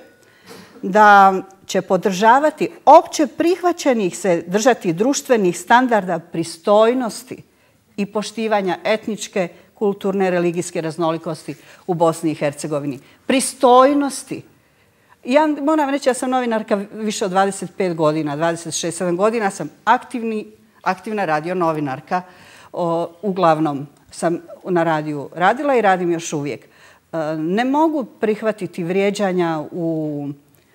da će podržavati opće prihvaćenih se držati društvenih standarda pristojnosti i poštivanja etničke, kulturne, religijske raznolikosti u Bosni i Hercegovini. Pristojnosti. Ja moram reći, ja sam novinarka više od dvadeset pet godina, dvadeset šest sedam godina sam aktivni, aktivna radio novinarka. O, uglavnom sam na radiju radila i radim još uvijek. Ne mogu prihvatiti vrijeđanja u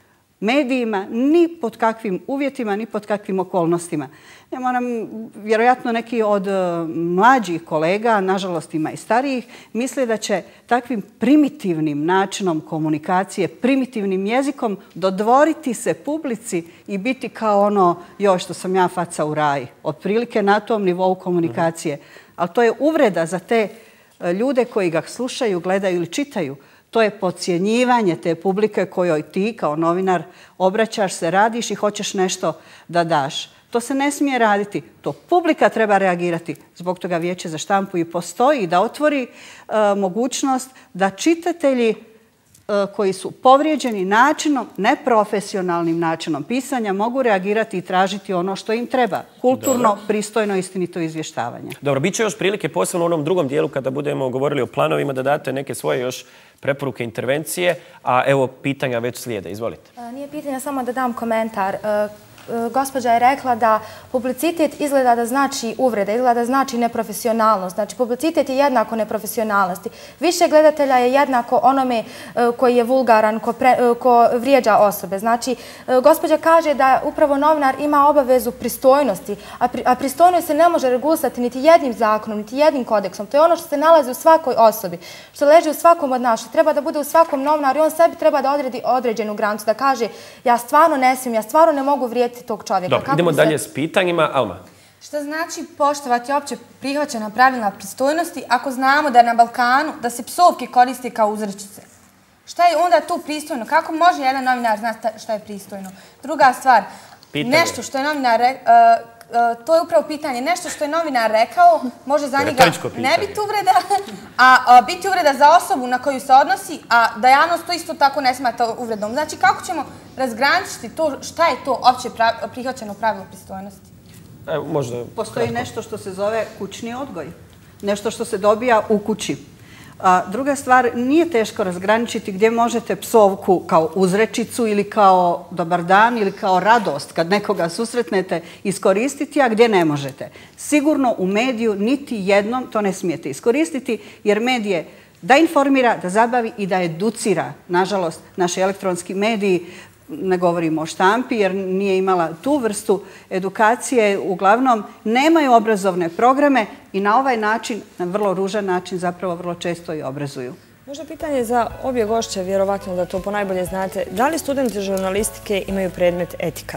medijima ni pod kakvim uvjetima, ni pod kakvim okolnostima. Ja moram, vjerojatno neki od mlađih kolega, nažalost ima i starijih, misle da će takvim primitivnim načinom komunikacije, primitivnim jezikom dodvoriti se publici i biti kao ono, joj što sam ja faca u raj. Otprilike na tom nivou komunikacije. Ali to je uvreda za te ljude koji ga slušaju, gledaju ili čitaju. To je podcjenjivanje te publike kojoj ti kao novinar obraćaš se, radiš i hoćeš nešto da daš. To se ne smije raditi. To publika treba reagirati. Zbog toga Vijeće za štampu i postoji da otvori uh, mogućnost da čitatelji uh, koji su povrijeđeni načinom, neprofesionalnim načinom pisanja, mogu reagirati i tražiti ono što im treba. Kulturno, Dobro. pristojno, istinito izvještavanje. Dobro, bit će još prilike posebno u onom drugom dijelu kada budemo govorili o planovima da date neke svoje još preporuke, intervencije, a evo pitanja već slijede. Izvolite. Nije pitanja, samo da dam komentar. Gospođa je rekla da publicitet izgleda da znači uvreda, izgleda da znači neprofesionalnost. Znači, publicitet je jednako neprofesionalnosti. Više gledatelja je jednako onome koji je vulgaran, ko, pre, ko vrijeđa osobe. Znači, gospođa kaže da upravo novinar ima obavezu pristojnosti, a, pri, a pristojnost se ne može regulisati niti jednim zakonom, niti jednim kodeksom. To je ono što se nalazi u svakoj osobi, što leži u svakom od nas, što treba da bude u svakom novinaru i on sebi treba da odredi određenu granicu, da kaže ja stvarno ne smijem, ja stvarno ne mogu vrijediti tog čovjeka. Dobro, idemo se... dalje s pitanjima. Alma. Što znači poštovati opće prihvaćena pravila pristojnosti ako znamo da na Balkanu da se psovke koriste kao uzrečice? Šta je onda tu pristojno? Kako može jedan novinar znati šta je pristojno? Druga stvar, pitanje. Nešto što je novinar re... uh, uh, to je upravo pitanje. Nešto što je novinar rekao može za njega ne biti uvreda, a, a biti uvreda za osobu na koju se odnosi, a da javnost to isto tako ne smatra uvredom. Znači, kako ćemo razgraničiti to, šta je to opće prav, prihvaćeno pravilo pristojnosti? Evo, možda... Postoji kratko. Nešto što se zove kućni odgoj. Nešto što se dobija u kući. A druga stvar, nije teško razgraničiti gdje možete psovku kao uzrečicu ili kao dobar dan ili kao radost kad nekoga susretnete iskoristiti, a gdje ne možete. Sigurno u mediju niti jednom to ne smijete iskoristiti jer medije da informira, da zabavi i da educira. Nažalost, naši elektronski mediji, ne govorimo o štampi jer nije imala tu vrstu edukacije, uglavnom nemaju obrazovne programe i na ovaj način, na vrlo ružan način, zapravo vrlo često i obrazuju. Možda pitanje za obje gošće, vjerovatno da to ponajbolje znate. Da li studenti žurnalistike imaju predmet etika?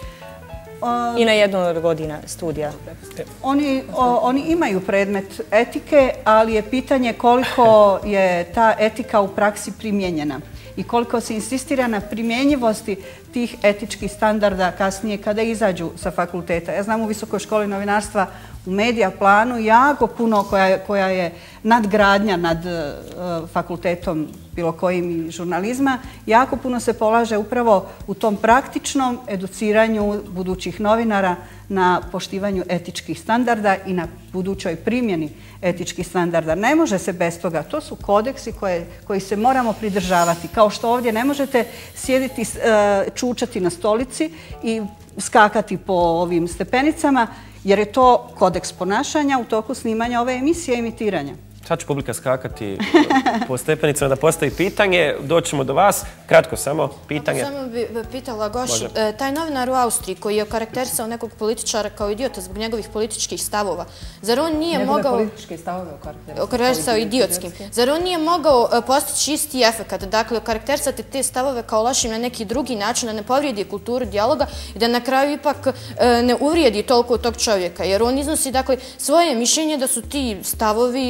I na jednu od godina studija. Oni, o, oni imaju predmet etike, ali je pitanje koliko je ta etika u praksi primijenjena i koliko se insistira na primjenjivosti tih etičkih standarda kasnije kada izađu sa fakulteta. Ja znam u Visokoj školi novinarstva u medija planu jako puno koja, koja je nadgradnja nad uh, fakultetom bilo kojim žurnalizma, jako puno se polaže upravo u tom praktičnom educiranju budućih novinara na poštivanju etičkih standarda i na budućoj primjeni etičkih standarda. Ne može se bez toga. To su kodeksi koje, koji se moramo pridržavati. Kao što ovdje ne možete sjediti, uh, čučati na stolici i skakati po ovim stepenicama, jer je to kodeks ponašanja u toku snimanja ove emisije i emitiranja. Sad će publika skakati po stepenicama da postavi pitanje. Doćemo do vas. Kratko samo pitanje. Samo bi pitala Gošu, taj novinar u Austriji koji je okarakterisao nekog političara kao idiota zbog njegovih političkih stavova, zar on nije Njegove mogao... političke stavove okarakterisao idiotskim. Zar on nije mogao postići isti efekt, dakle okarakterisati te stavove kao lošim na neki drugi način, da ne povrijedi kulturu dijaloga i da na kraju ipak ne uvrijedi toliko tog čovjeka, jer on iznosi dakle svoje mišljenje da su ti stavovi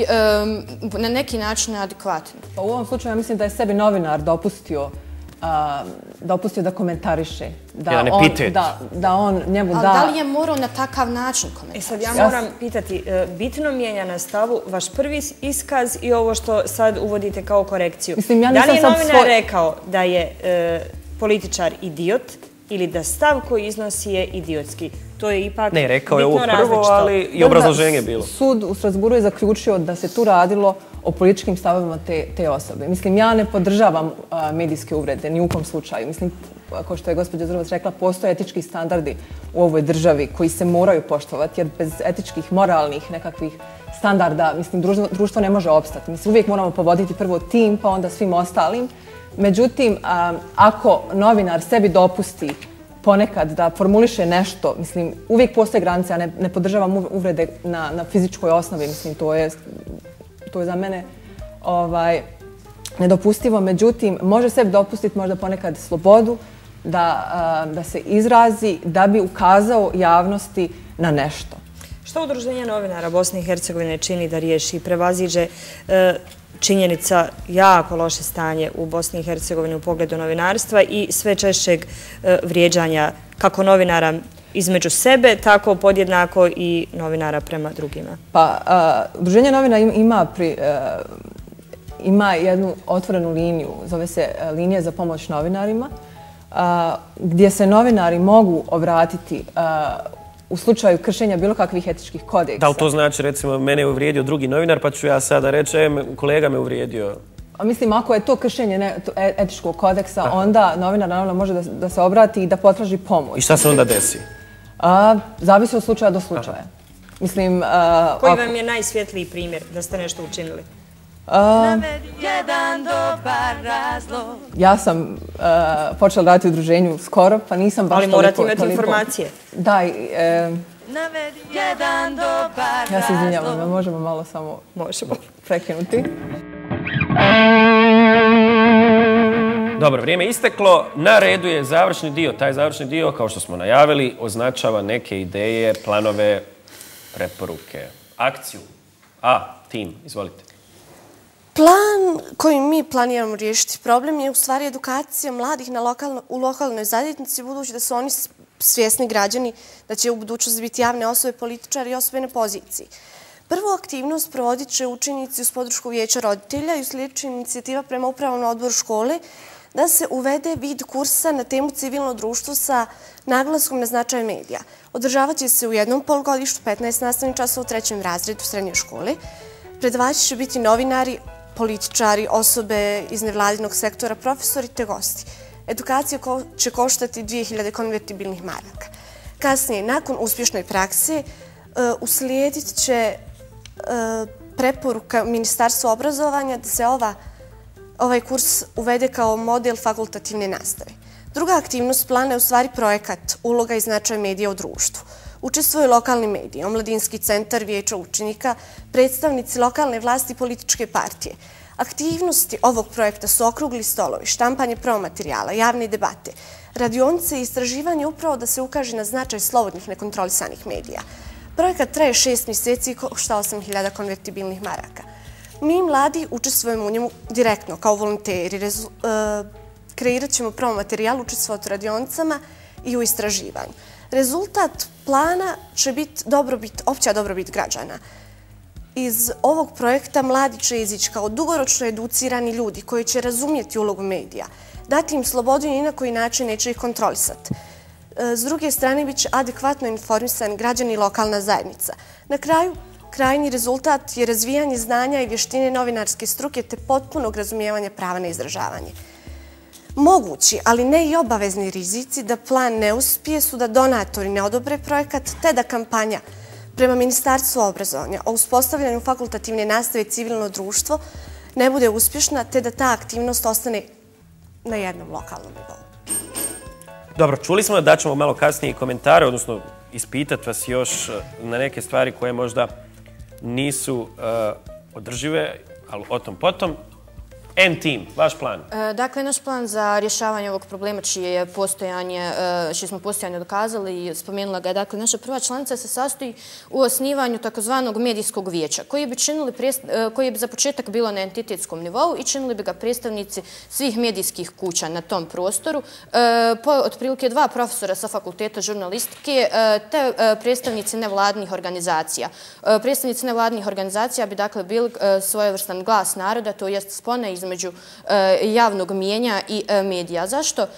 na neki način adekvatni. Pa u ovom slučaju ja mislim da je sebi novinar dopustio a, dopustio da komentariše. Da ja ne on, pitaju. da, da on njemu da... Ali da li je morao na takav način komentariše? E sad ja moram pitati, bitno mijenja na stavu vaš prvi iskaz i ovo što sad uvodite kao korekciju. Mislim, ja da li je novinar svoj... rekao da je e, političar idiot ili da stav koji iznosi je idiotski? To je ipak ne, rekao je bitno ovo prvo, različito. ali i obrazloženje je bilo. Sud u Strasburu je zaključio da se tu radilo o političkim stavovima te, te osobe. Mislim, ja ne podržavam a, medijske uvrede, ni u kom slučaju. Mislim, kao što je gospođa Zurovac rekla, postoje etički standardi u ovoj državi koji se moraju poštovati, jer bez etičkih, moralnih nekakvih standarda, mislim, društvo ne može opstati. Mislim, uvijek moramo povoditi prvo tim, pa onda svim ostalim. Međutim, ako novinar sebi dopusti ponekad da formuliše nešto, mislim, uvijek postoje granice, ja ne podržavam uvrede na fizičkoj osnovi, mislim, to je za mene nedopustivo. Međutim, može sebi dopustiti možda ponekad slobodu da se izrazi, da bi ukazao javnosti na nešto. Što Udruženje novinara Bosne i Hercegovine čini da riješi i prevaziđe činjenica jako loše stanje u Bosni i Hercegovini u pogledu novinarstva i sve češćeg vrijeđanja kako novinara između sebe, tako podjednako i novinara prema drugima? Pa, Udruženje novina ima jednu otvorenu liniju, zove se linija za pomoć novinarima, gdje se novinari mogu obratiti u slučaju kršenja bilo kakvih etičkih kodeksa. Da li to znači, recimo, mene je uvrijedio drugi novinar, pa ću ja sada reći, e, kolega me uvrijedio? Mislim, ako je to kršenje etičkog kodeksa, onda novinar naravno može da se obrati i da potraži pomoć. I šta se onda desi? Zavisi od slučaja do slučaja. Mislim... Koji vam je najsvjetliji primjer da ste nešto učinili? Jedan dobar razlog. Ja sam počela raditi u udruženju skoro, pa nisam baš toliko... Ali morate imati informacije. Da, jedan dobar razlog. Ja se izvinjavam, možemo malo samo prekinuti. Dobro, vrijeme je isteklo. Na redu je završni dio. Taj završni dio, kao što smo najavili, označava neke ideje, planove, preporuke, akciju. A, tim, izvolite. Plan kojim mi planiramo riješiti problem je u stvari edukacija mladih u lokalnoj zajednici, budući da su oni svjesni građani da će u budućnosti biti javne osobe, političari i osobe na poziciji. Prvu aktivnost provodit će učenici uz podršku vijeća roditelja i uslijedit će inicijativa prema upravnom odboru škole da se uvede vid kursa na temu civilno društvo sa naglaskom na značaj medija. Održavat će se u jednom polugodištu, petnaest nastavnih časova u trećem razredu srednje škole. Predavači će biti novinari, političari, osobe iz nevladinog sektora, profesori te gosti. Edukacija će koštati dvije hiljade konvertibilnih maraka. Kasnije, nakon uspješne prakse, uslijedit će preporuka Ministarstva obrazovanja da se ovaj kurs uvede kao model fakultativne nastave. Druga aktivnost plana je u stvari projekat Uloga i značaj medija u društvu. Učestvuju lokalni mediji, Omladinski centar, vijeća učenika, predstavnici lokalne vlasti i političke partije. Aktivnosti ovog projekta su okrugli stolovi, štampanje promomaterijala, javne debate, radionice i istraživanje upravo da se ukaže na značaj slobodnih nekontrolisanih medija. Projekat traje šest mjeseci i košta osam hiljada konvertibilnih maraka. Mi mladi učestvujemo u njemu direktno kao volonteri. Kreirat ćemo promomaterijal, učestvovati u radionicama i u istraživanju. Rezultat plana će biti opća dobrobit građana. Iz ovog projekta mladi će izići kao dugoročno educirani ljudi koji će razumjeti ulogu medija, dati im slobodu i ni na koji način neće ih kontrolisati. S druge strane, bit će adekvatno informisan građani i lokalna zajednica. Na kraju, krajnji rezultat je razvijanje znanja i vještine novinarske struke te potpunog razumijevanja prava na izražavanje. Mogući, ali ne i obavezni rizici da plan ne uspije su da donatori ne odobre projekat, te da kampanja prema Ministarstvu obrazovanja o uspostavljanju fakultativne nastave civilno društvo ne bude uspješna, te da ta aktivnost ostane na jednom lokalnom nivou. Dobro, čuli smo da ćemo malo kasnije komentare, odnosno ispitati vas još na neke stvari koje možda nisu održive, ali o tom potom. N-Team, vaš plan? Dakle, naš plan za rješavanje ovog problema čije je postojanje, čije smo postojanje dokazali i spomenula ga je, dakle, naša prva članica se sastoji u osnivanju takozvanog medijskog vijeća, koji bi činili, koji bi za početak bilo na entitetskom nivou i činili bi ga predstavnici svih medijskih kuća na tom prostoru, po otprilike dva profesora sa fakulteta žurnalistike, te predstavnici nevladnih organizacija. Predstavnici nevladnih organizacija bi, dakle, bili svojevrstan glas naroda, to jest spona iz između javnog mijenja i medija. Zašto?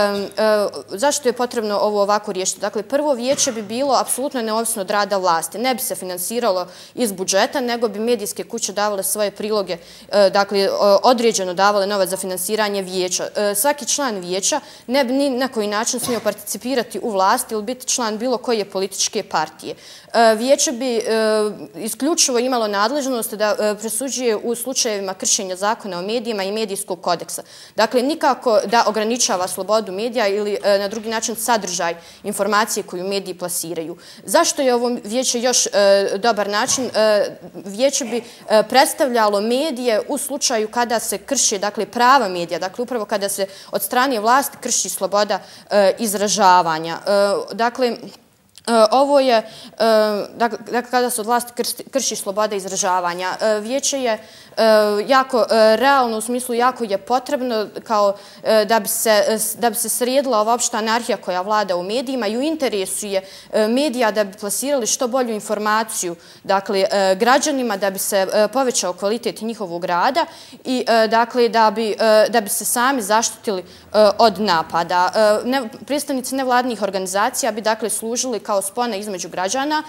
Zašto je potrebno ovo ovako riješiti? Dakle, prvo vijeće bi bilo apsolutno neovisno od rada vlasti. Ne bi se finansiralo iz budžeta, nego bi medijske kuće davale svoje priloge, dakle, određeno davale novac za finansiranje vijeća. Svaki član vijeća ne bi ni na koji način smio participirati u vlasti ili biti član bilo koje političke partije. Vijeće bi isključivo imalo nadležnost da presuđuje u slučajevima kršenja zakona o medijima i medijskog kodeksa. Dakle, nikako da ograničava slobodu medija ili na drugi način sadržaj informacije koju mediji plasiraju. Zašto je ovo vijeće još dobar način? Vijeće bi predstavljalo medije u slučaju kada se krši, dakle, prava medija, dakle, upravo kada se od strane vlasti krši sloboda izražavanja. Dakle, ovo je, dakle, kada se od vlasti krši sloboda izražavanja. Vijeće je jako realno, u smislu jako je potrebno kao da bi se, da bi se sredila ova opšta anarhija koja vlada u medijima i u interesu je medija da bi plasirali što bolju informaciju, dakle, građanima, da bi se povećao kvalitet njihovog rada i, dakle, da bi, da bi se sami zaštitili od napada. Predstavnici nevladnih organizacija bi, dakle, služili kao spona između građana.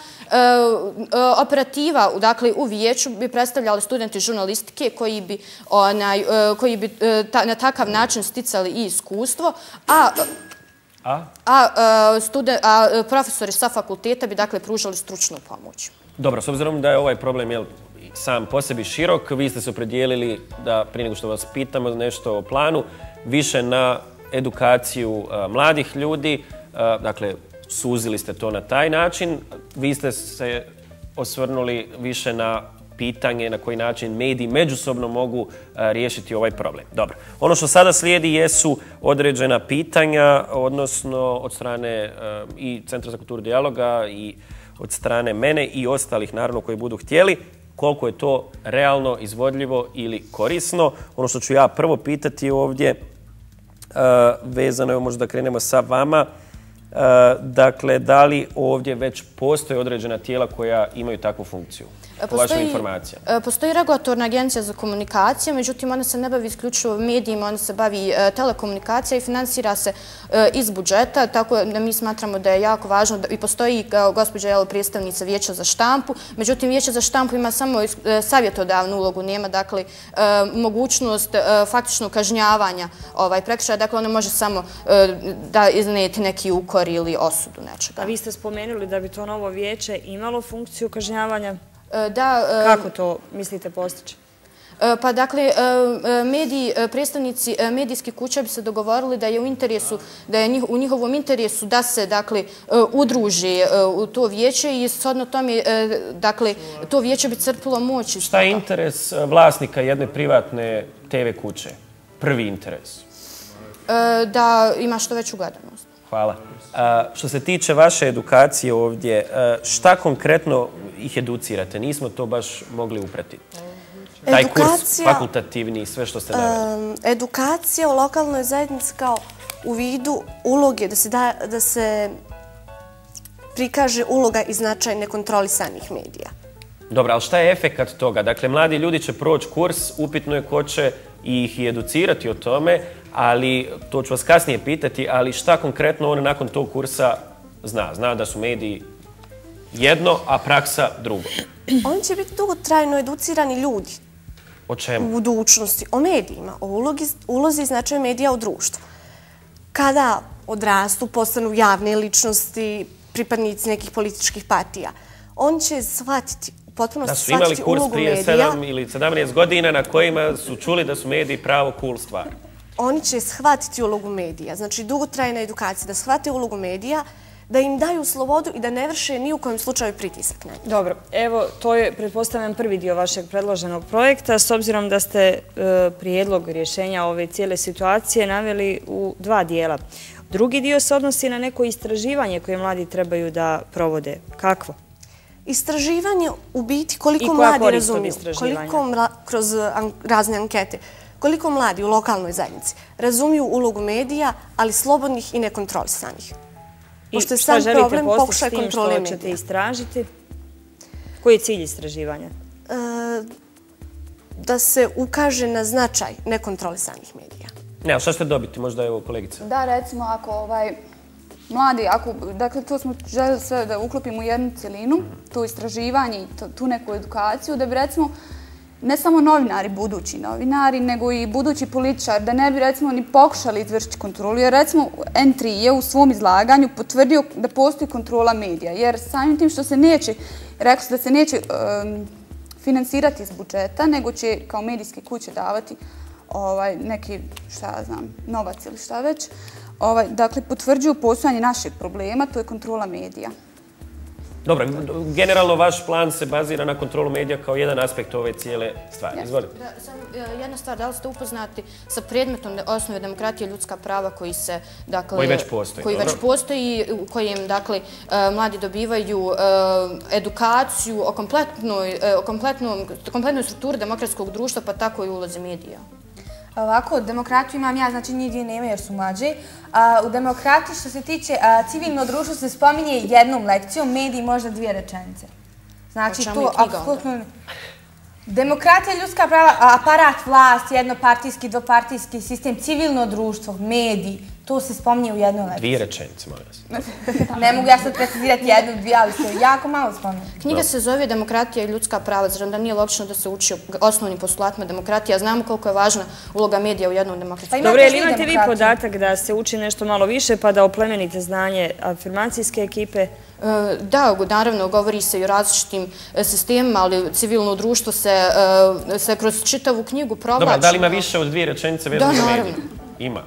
Operativa, dakle, u vijeću bi predstavljali studenti žurnalistike koji bi, onaj, koji bi ta, na takav način sticali i iskustvo, a A? A, studen, a profesori sa fakulteta bi, dakle, pružali stručnu pomoć. Dobro, s obzirom da je ovaj problem jel, sam po sebi širok, vi ste se opredijelili da, prije nego što vas pitamo nešto o planu, više na edukaciju a, mladih ljudi, a, dakle, suzili ste to na taj način. Vi ste se osvrnuli više na pitanje na koji način mediji međusobno mogu a, riješiti ovaj problem. Dobro. Ono što sada slijedi jesu određena pitanja, odnosno od strane a, i Centra za kulturu dijaloga i od strane mene i ostalih, naravno, koji budu htjeli, koliko je to realno, izvodljivo ili korisno. Ono što ću ja prvo pitati ovdje, a, vezano je, možda da krenemo sa vama, Uh, dakle, da li ovdje već postoje određena tijela koja imaju takvu funkciju? Po vašim informacijama. Postoji regulatorna agencija za komunikacije, međutim, ona se ne bavi isključivo medijima, ona se bavi telekomunikacija i finansira se iz budžeta, tako da mi smatramo da je jako važno i postoji gospođa predstavnica Vijeća za štampu, međutim, Vijeće za štampu ima samo savjetodavnu ulogu, nema, dakle, mogućnost faktičnog kažnjavanja prekršaja, dakle, ona može samo da iznijeti neki ukor ili osudu nečega. A vi ste spomenuli da bi to novo vijeće imalo funkciju kažnjavanja? Da, kako to mislite postići? Pa dakle, mediji, predstavnici medijskih kuća bi se dogovorili da je u interesu, da je u njihovom interesu da se, dakle, udruže u to vijeće i shodno tome, dakle, to vijeće bi crpilo moć. Šta je interes vlasnika jedne privatne te ve kuće? Prvi interes? Da ima što veću gledanost. Hvala. A, što se tiče vaše edukacije ovdje, a, šta konkretno ih educirate? Nismo to baš mogli upratiti. Taj Edukacija, kurs fakultativni i sve što ste naveli. Um, edukacija u lokalnoj zajednici kao u vidu uloge, da se, da, da se prikaže uloga i značaj nekontrolisanih medija. Dobro, ali šta je efekat toga? Dakle, mladi ljudi će proći kurs, upitno je ko će ih i educirati o tome, ali to ću vas kasnije pitati, ali šta konkretno on nakon tog kursa zna? Zna da su mediji jedno, a praksa drugo. Oni će biti dugotrajno educirani ljudi. O čemu? U budućnosti. O medijima, o ulogi, ulozi i značaju medija u društvu. Kada odrastu, postanu javne ličnosti, pripadnici nekih političkih partija, oni će shvatiti, potpuno da su shvatiti imali kurs ulogu prije medija. sedam ili sedamnaest godina na kojima su čuli da su mediji pravo cool stvar. Oni će shvatiti ulogu medija, znači dugotrajna edukacija, da shvate ulogu medija, da im daju slobodu i da ne vrše ni u kojem slučaju pritisak na njih. Dobro, evo, to je, pretpostavljam, prvi dio vašeg predloženog projekta, s obzirom da ste e, prijedlog rješenja ove cijele situacije naveli u dva dijela. Drugi dio se odnosi na neko istraživanje koje mladi trebaju da provode. Kakvo? Istraživanje u biti koliko mladi razumiju, koliko mla, kroz an, razne ankete, koliko mladi u lokalnoj zajednici razumiju ulogu medija, ali slobodnih i nekontrolisanih. I šta sam želite problem, postići s tim što ćete medija. Istražiti? Koji je cilj istraživanja? E, da se ukaže na značaj nekontrolisanih medija. Ne, ali šta ćete dobiti? Možda je ovo kolegica. Da, recimo, ako ovaj, mladi, ako, dakle, to smo željeli sve da uklopimo u jednu cjelinu, to istraživanje i to, tu neku edukaciju, da bi, recimo, ne samo novinari, budući novinari, nego i budući političar, da ne bi, recimo, ni pokušali izvršiti kontrolu. Jer, recimo, en tri je u svom izlaganju potvrdio da postoji kontrola medija. Jer samim tim što se neće, rekao se da se neće um, finansirati iz budžeta, nego će kao medijske kuće davati ovaj, neki, šta ja znam, novac ili šta već. Ovaj, dakle, potvrđuju postojanje našeg problema, to je kontrola medija. Dobro, generalno vaš plan se bazira na kontrolu medija kao jedan aspekt ove cijele stvari. Izvolite. Samo jedna stvar, da li ste upoznati sa predmetom osnove demokratije i ljudska prava koji se, dakle... Koji već postoji. Koji već postoji, u kojem, dakle, mladi dobivaju edukaciju o kompletnoj, o kompletnoj strukturi demokratskog društva, pa tako i ulozi medija. Ovako, demokratiju imam ja, znači nigdje nema jer su mlađi. U demokratiji što se tiče civilno društvo se spominje jednom lekcijom, mediji možda dvije rečenice. Znači to apsolutno... Demokratija, ljudska prava, aparat, vlast, jednopartijski, dvopartijski sistem, civilno društvo, mediji, to se spominje u jednoj lekciji. Dvije rečenice, molim vas. Ne mogu ja sad precizirati jednu, dvije, ali se jako malo spominje. Knjiga se zove Demokratija i ljudska prava, znači da nije logično da se uči osnovnim postulatima demokratije, a znamo koliko je važna uloga medija u jednom demokratskom. Dobro, jel imate vi podatak da se uči nešto malo više pa da oplemenite znanje afirmacijske ekipe? Da, naravno, govori se i o različitim sistemima, ali civilno društvo se kroz čitavu knjigu provlači. Dobro, da li ima više od dvije rečenice vezano za medije? Ima.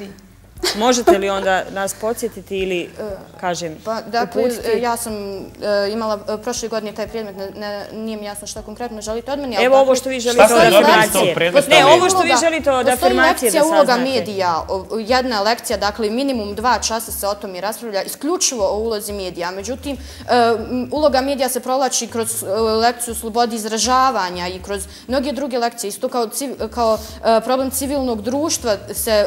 Možete li onda nas podsjetiti ili, kažem, uputiti? Ja sam imala prošle godine taj predmet, nije mi jasno šta konkretno želite od mene. Evo ovo što vi želite od afirmacije. Ne, ovo što vi želite od afirmacije da saznate. Postoji lekcija uloga medija, jedna lekcija, dakle minimum dva časa se o tom i raspravlja, isključivo o ulozi medija. Međutim, uloga medija se provlači kroz lekciju slobodi izražavanja i kroz mnoge druge lekcije. Isto kao problem civilnog društva se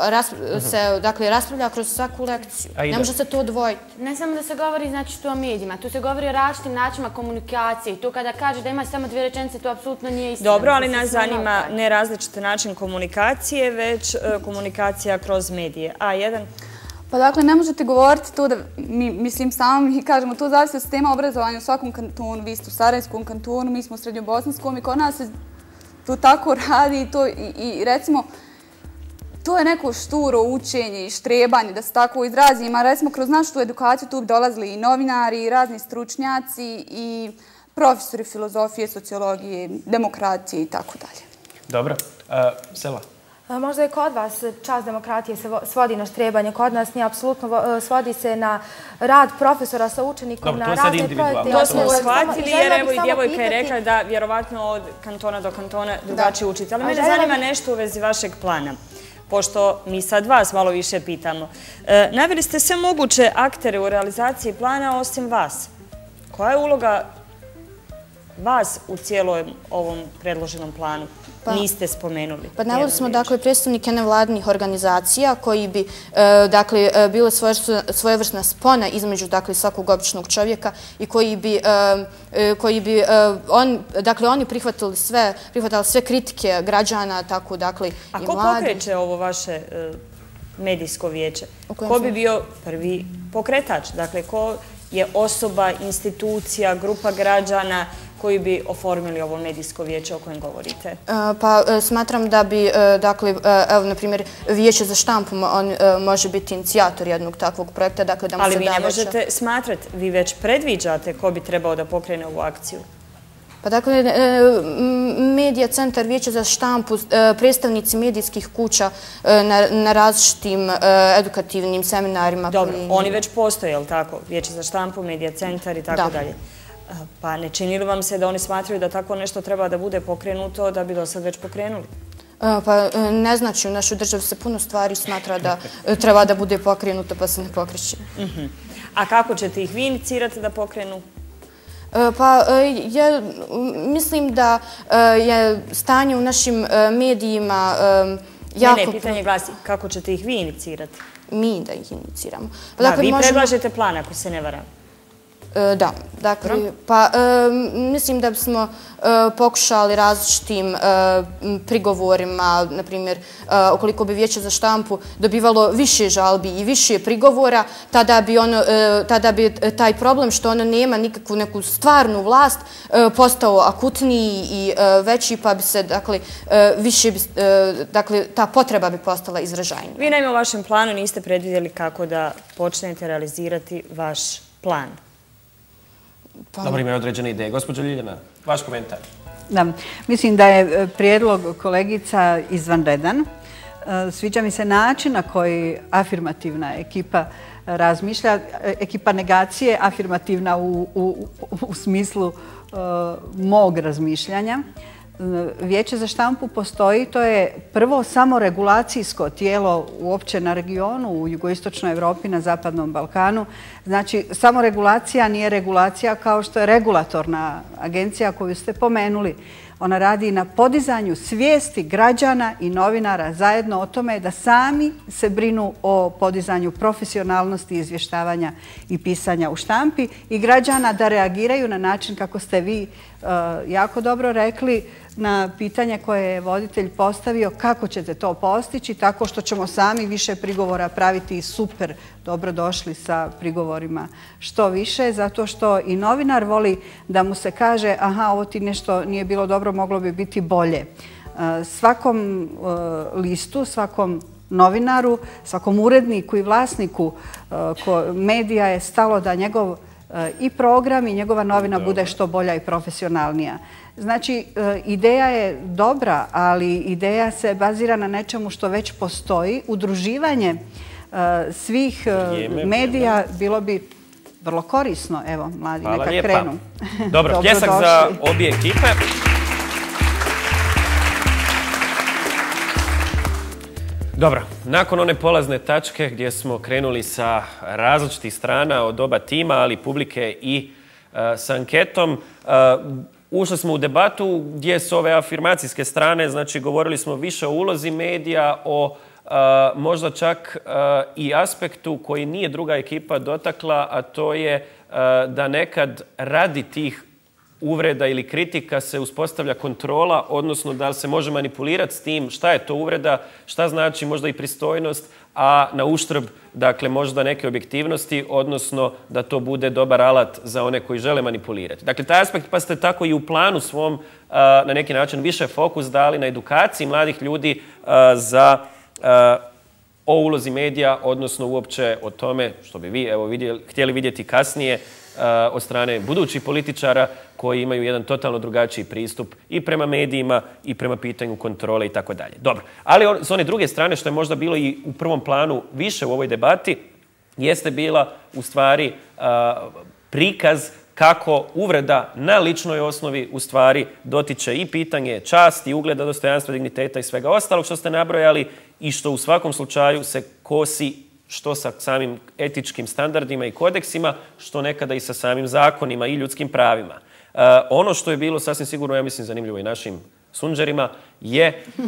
se dakle, raspravlja kroz svaku lekciju. Ne može se to odvojiti. Ne samo da se govori znači tu o medijima, tu se govori o različitim načinima komunikacije i tu kada kaže da ima samo dvije rečenice, to apsolutno nije istina. Dobro, ali nas zanima ne različiti način komunikacije, već komunikacija kroz medije. A jedan? Pa dakle, ne možete govoriti to da, mi, mislim, samo mi kažemo, to zavisi od sistema obrazovanja u svakom kantonu. Vi ste u Sarajevskom kantonu, mi smo u Srednjobosanskom i kod nas se to tako radi i, to, i, i recimo, to je neko šturo učenje i štrebanje, da se tako izrazim, a recimo kroz našu tu edukaciju tu bi dolazili i novinari, i razni stručnjaci, i profesori filozofije, sociologije, demokracije i tako dalje. Dobro. Sela? Možda je kod vas čast demokratije se svodi na štrebanje, kod nas nije apsolutno, svodi se na rad profesora sa učenikom, na razne projekte. To smo shvatili jer evo i djevojka je rekla da vjerovatno od kantona do kantona drugačije učite. Ali mene zanima nešto u vezi vašeg plana. Pošto mi sad vas malo više pitamo. Naveli ste sve moguće aktere u realizaciji plana osim vas. Koja je uloga vas u cijelom ovom predloženom planu? Niste spomenuli. Pa naveli smo dakle predstavnike nevladinih organizacija koji bi dakle bile svojevrsna spona između dakle svakog običnog čovjeka i koji bi koji bi on dakle oni prihvatili sve prihvatali sve kritike građana, tako dakle i mladi. A ko pokreće ovo vaše medijsko vijeće? Ko bi bio prvi pokretač? Dakle, ko je osoba, institucija, grupa građana koji bi oformili ovo medijsko vijeće o kojem govorite? Pa smatram da bi, dakle, evo, na primjer, vijeće za štampu može biti inicijator jednog takvog projekta, dakle, da mu se da Ali vi ne možete smatrati, vi već predviđate ko bi trebao da pokrene ovu akciju? Pa dakle, Medija centar, vijeće za štampu, predstavnici medijskih kuća na različitim edukativnim seminarima. Dobro, oni već postoje, je li tako? Vijeće za štampu, Medija centar i tako dalje. Pa ne čini li vam se da oni smatraju da tako nešto treba da bude pokrenuto da bi do sad već pokrenuli? Pa ne znači, u našoj državi se puno stvari smatra da treba da bude pokrenuto pa se ne pokreće. A kako ćete ih vi inicirati da pokrenu? Pa ja mislim da je stanje u našim medijima jako... Ne, ne, pitanje glasi kako ćete ih vi inicirati? Mi da ih iniciramo. Da, vi predlažete plan ako se ne varam. Da, dakle, pa mislim da bismo pokušali različitim prigovorima, na primjer, ukoliko bi Vijeće za štampu dobivalo više žalbi i više prigovora, tada bi taj problem što ono nema nikakvu neku stvarnu vlast postao akutniji i veći, pa bi se, dakle, više, dakle, ta potreba bi postala izražajnija. Vi naime u vašem planu niste predvidjeli kako da počnete realizirati vaš plan. Dobro, imaju određene ideje. Gospođo Ljiljana, vaš komentar. Da, mislim da je prijedlog kolegica izvanredan. Sviđa mi se način na koji afirmativna ekipa razmišlja. Ekipa negacije, afirmativna u, u, u smislu uh, mog razmišljanja. Vijeće za štampu postoji, to je prvo samoregulacijsko tijelo uopće na regionu, u jugoistočnoj Evropi, na Zapadnom Balkanu. Znači, samoregulacija nije regulacija kao što je regulatorna agencija koju ste pomenuli. Ona radi na podizanju svijesti građana i novinara zajedno o tome da sami se brinu o podizanju profesionalnosti izvještavanja i pisanja u štampi i građana da reagiraju na način kako ste vi uh, jako dobro rekli na pitanje koje je voditelj postavio kako ćete to postići, tako što ćemo sami više prigovora praviti i super dobro došli sa prigovorima što više, zato što i novinar voli da mu se kaže aha, ovo ti nešto nije bilo dobro, moglo bi biti bolje. Svakom listu, svakom novinaru, svakom uredniku i vlasniku medija je stalo da njegov i program i njegova novina bude što bolja i profesionalnija. Znači, ideja je dobra, ali ideja se bazira na nečemu što već postoji. Udruživanje svih medija bilo bi vrlo korisno. Evo, mladi neka krenu. Dobro, pljesak za obje ekipe. Dobro, nakon one polazne tačke gdje smo krenuli sa različitih strana od oba tima, ali publike i s anketom, ušli smo u debatu gdje su ove afirmacijske strane, znači govorili smo više o ulozi medija, o možda čak i aspektu koji nije druga ekipa dotakla, a to je da nekad radi tih uvreda ili kritika se uspostavlja kontrola, odnosno da li se može manipulirati s tim šta je to uvreda, šta znači možda i pristojnost, a na uštrb, dakle, možda neke objektivnosti, odnosno da to bude dobar alat za one koji žele manipulirati. Dakle, taj aspekt pa ste tako i u planu svom na neki način više fokus dali na edukaciji mladih ljudi za o ulozi medija, odnosno uopće o tome što bi vi evo, vidjeli, htjeli vidjeti kasnije od strane budućih političara koji imaju jedan totalno drugačiji pristup i prema medijima i prema pitanju kontrole i tako dalje. Dobro, ali s one druge strane što je možda bilo i u prvom planu više u ovoj debati jeste bila u stvari prikaz kako uvreda na ličnoj osnovi u stvari dotiče i pitanje časti, ugleda, dostojanstva, digniteta i svega ostalog što ste nabrojali i što u svakom slučaju se kosi što sa samim etičkim standardima i kodeksima, što nekada i sa samim zakonima i ljudskim pravima. Uh, ono što je bilo sasvim sigurno, ja mislim, zanimljivo i našim sunđerima, je uh,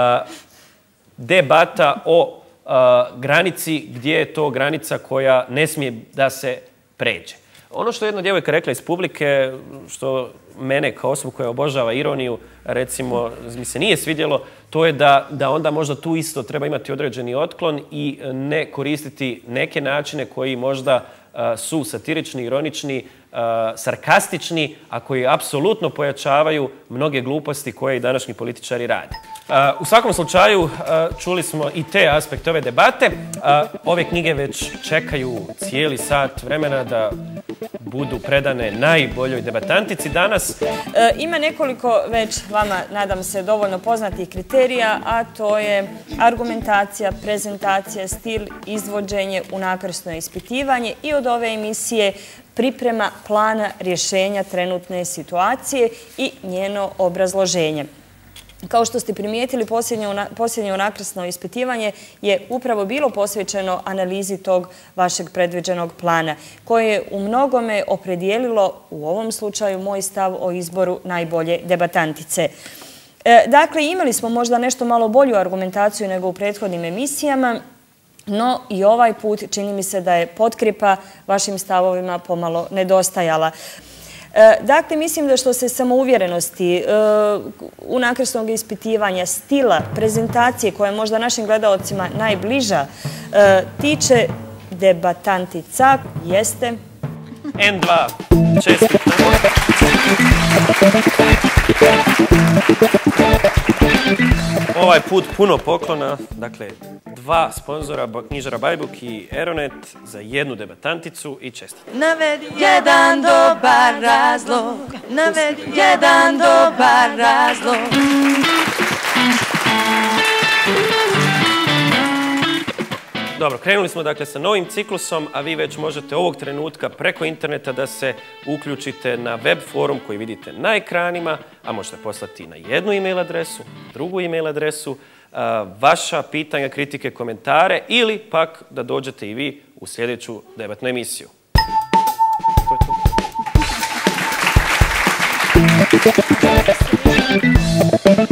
debata o uh, granici gdje je to granica koja ne smije da se pređe. Ono što je jedna djevojka rekla iz publike, što mene kao osobu koja obožava ironiju, recimo, mi se nije svidjelo, to je da, da onda možda tu isto treba imati određeni otklon i ne koristiti neke načine koji možda uh, su satirični, ironični, uh, sarkastični, a koji apsolutno pojačavaju mnoge gluposti koje i današnji političari rade. Uh, u svakom slučaju uh, čuli smo i te aspekte ove debate. Uh, ove knjige već čekaju cijeli sat vremena da budu predane najboljoj debatantici danas. E, ima nekoliko već vama, nadam se, dovoljno poznatih kriterija, a to je argumentacija, prezentacija, stil, izvođenje, unakrsno ispitivanje i od ove emisije priprema plana rješenja trenutne situacije i njeno obrazloženje. Kao što ste primijetili, posljednje unakrsno ispitivanje je upravo bilo posvećeno analizi tog vašeg predviđenog plana, koje je u mnogome opredijelilo, u ovom slučaju, moj stav o izboru najbolje debatantice. Dakle, imali smo možda nešto malo bolju argumentaciju nego u prethodnim emisijama, No i ovaj put čini mi se da je potkripa vašim stavovima pomalo nedostajala. Dakle, mislim da što se samouvjerenosti, unakrsnog ispitivanja, stila, prezentacije koja je možda našim gledalcima najbliža, tiče debatantica, jeste... en dva, čestitam. Ovaj put puno poklona, dakle, dva sponzora, knjižara Bajbuk i Aeronet, za jednu debatanticu i čestitam. Navedi jedan dobar razlog, navedi jedan dobar razlog. Dobro, krenuli smo dakle sa novim ciklusom, a vi već možete ovog trenutka preko interneta da se uključite na web forum koji vidite na ekranima, a možete poslati na jednu e-mail adresu, drugu e-mail adresu, vaša pitanja, kritike, komentare ili pak da dođete i vi u sljedeću debatnu emisiju. To je to.